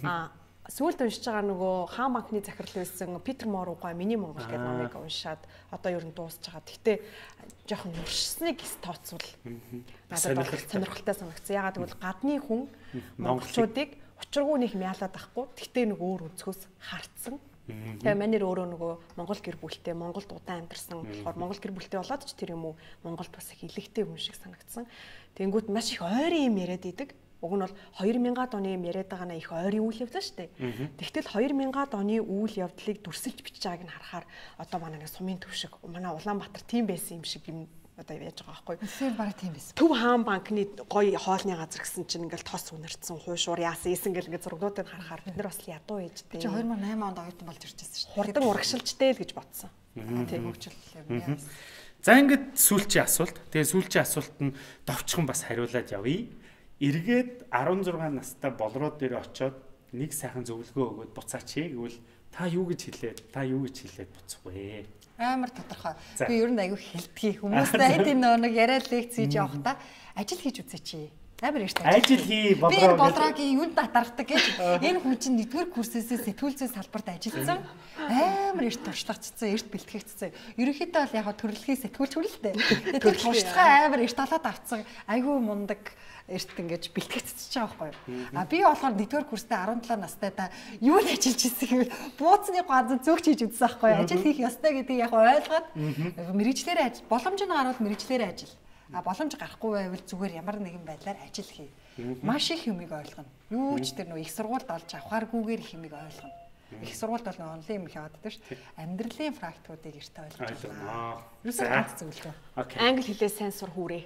Сүүлд уншиж байгаа нөгөө хаан банкны захирал байсан Питер Моруугаа миний Монгол гэдэг номыг уншаад одоо ер нь дуусж байгаа. Гэхдээ жоохон нуршсныг тооцвол надад сонирхолтой санагдсан. Ягаад гэвэл гадны хүн монголчуудыг учиргүй нэг мяалаад байхгүй. Гэхдээ нэг өөр өнцгөөс харцсан. Тэгээ манер өөрөө нөгөө Монгол гэр бүлтэй, Монголд удаан амьдарсан болохоор Монгол гэр бүлтэй болоод ч тэр юм уу Монголд бас их илэгтэй хүн шиг санагдсан. Тэнгүүт маш их ойрын юм яриад идэг. Уг нь бол 2000-ад оны юм яриад байгаа нь их ойрын үйл явдал шүү дээ. Тэгтэл 2000-ад оны үйл явдлыг дүрсэлж бичиж байгааг нь харахаар одоо манай нэг сумын төв шиг манай Улаанбаатар тийм байсан юм шиг юм одоо яаж байгаа байхгүй. Эсвэл бараг тийм байсан. Төв хаан банкны гоё хоолны газар гэсэн чинь ингээл тос үнэрсэн хуйшуур яасан ийсэн гэл ингээд зургуудыг харахаар бид нар бас ядуу ээжтэй. 2008 онд оюутан болж ирчихсэн шүү дээ. Хурдан урагшилжтэй л гэж бодсон. Тийм хөгжил юм. За ингээд сүүлчийн асуулт. Тэгээ сүүлчийн асуулт нь довчхон бас хариулаад явъя. Эргээд 16 настай болроо дээр очиод нэг сайхан зөвлөгөө өгөөд буцаач гэвэл та юу гэж хэлээд буцах вэ? Амар тодорхой. Би ер нь аягүй хэлтгий хүмүүстэй тийм нэг яриад лекц хийж явахдаа ажил хийж үзээч. Амар ихтэй. Ажил хий бодроо. Би бодрогийн юунд татархдаг гэж энэ хүн чинь 1-р курсээс сэтгүүл зүйн салбарт ажилласан. Амар их туршлагацсан, эрт бэлтгэгдсэн. Ерөнхийдөө бол яг төрөлхийн сэтгүүлч хүн л дээ. Тэгээд тэр туршлага амар эрт талаад авцсан. Айгүй мундаг эрт ингэж бэлтгэгдчихэж байгаа байхгүй юу. А би болохоор 1-р курстэй 17 настайдаа юу нь ажиллаж ирсэн гэвэл бууцны ганц зөөгч хийж үзсэн байхгүй юу. Ажил хийх ёстой гэдгийг яг ойлгоод мэрэгчлэрээ ажил, боломж нь гарвал мэрэгчлэрээ ажил. А боломж гарахгүй байвал зүгээр ямар нэгэн байдлаар ажил хий. Маш их юмыг ойлгоно. Юу ч тэр нөө их сургуульд олж авахааргүйгээр их юмыг ойлгоно. Их сургуульд бол нөө онлайн юм их яваад байдаг шүү дээ. Амьдралын практикуудыг эрт ойлгож байна. Юусэн ганц зөвлөө. Англи хэлээ сайн сур хүрээ.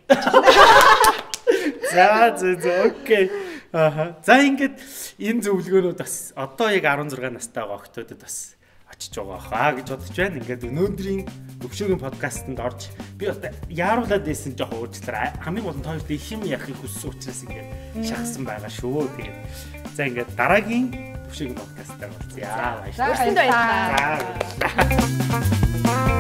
За окей. За ингээд энэ зөвлөгөөнүүд бас одоо яг 16 настай байгаа охтуудад бас очиж байгаа хаа гэж бодож байна. Ингээд өнөөдрийн Төвшөөгийн подкастт орж би одоо яаруулаад байсан жоохон уучлаарай. Хамгийн гол нь тоёрт их юм яхахыг хүссэн учраас ингээд шахсан байгаа шүү. Тэгээд за ингээд дараагийн Төвшөөгийн подкастаар уулзъя. За баярлалаа.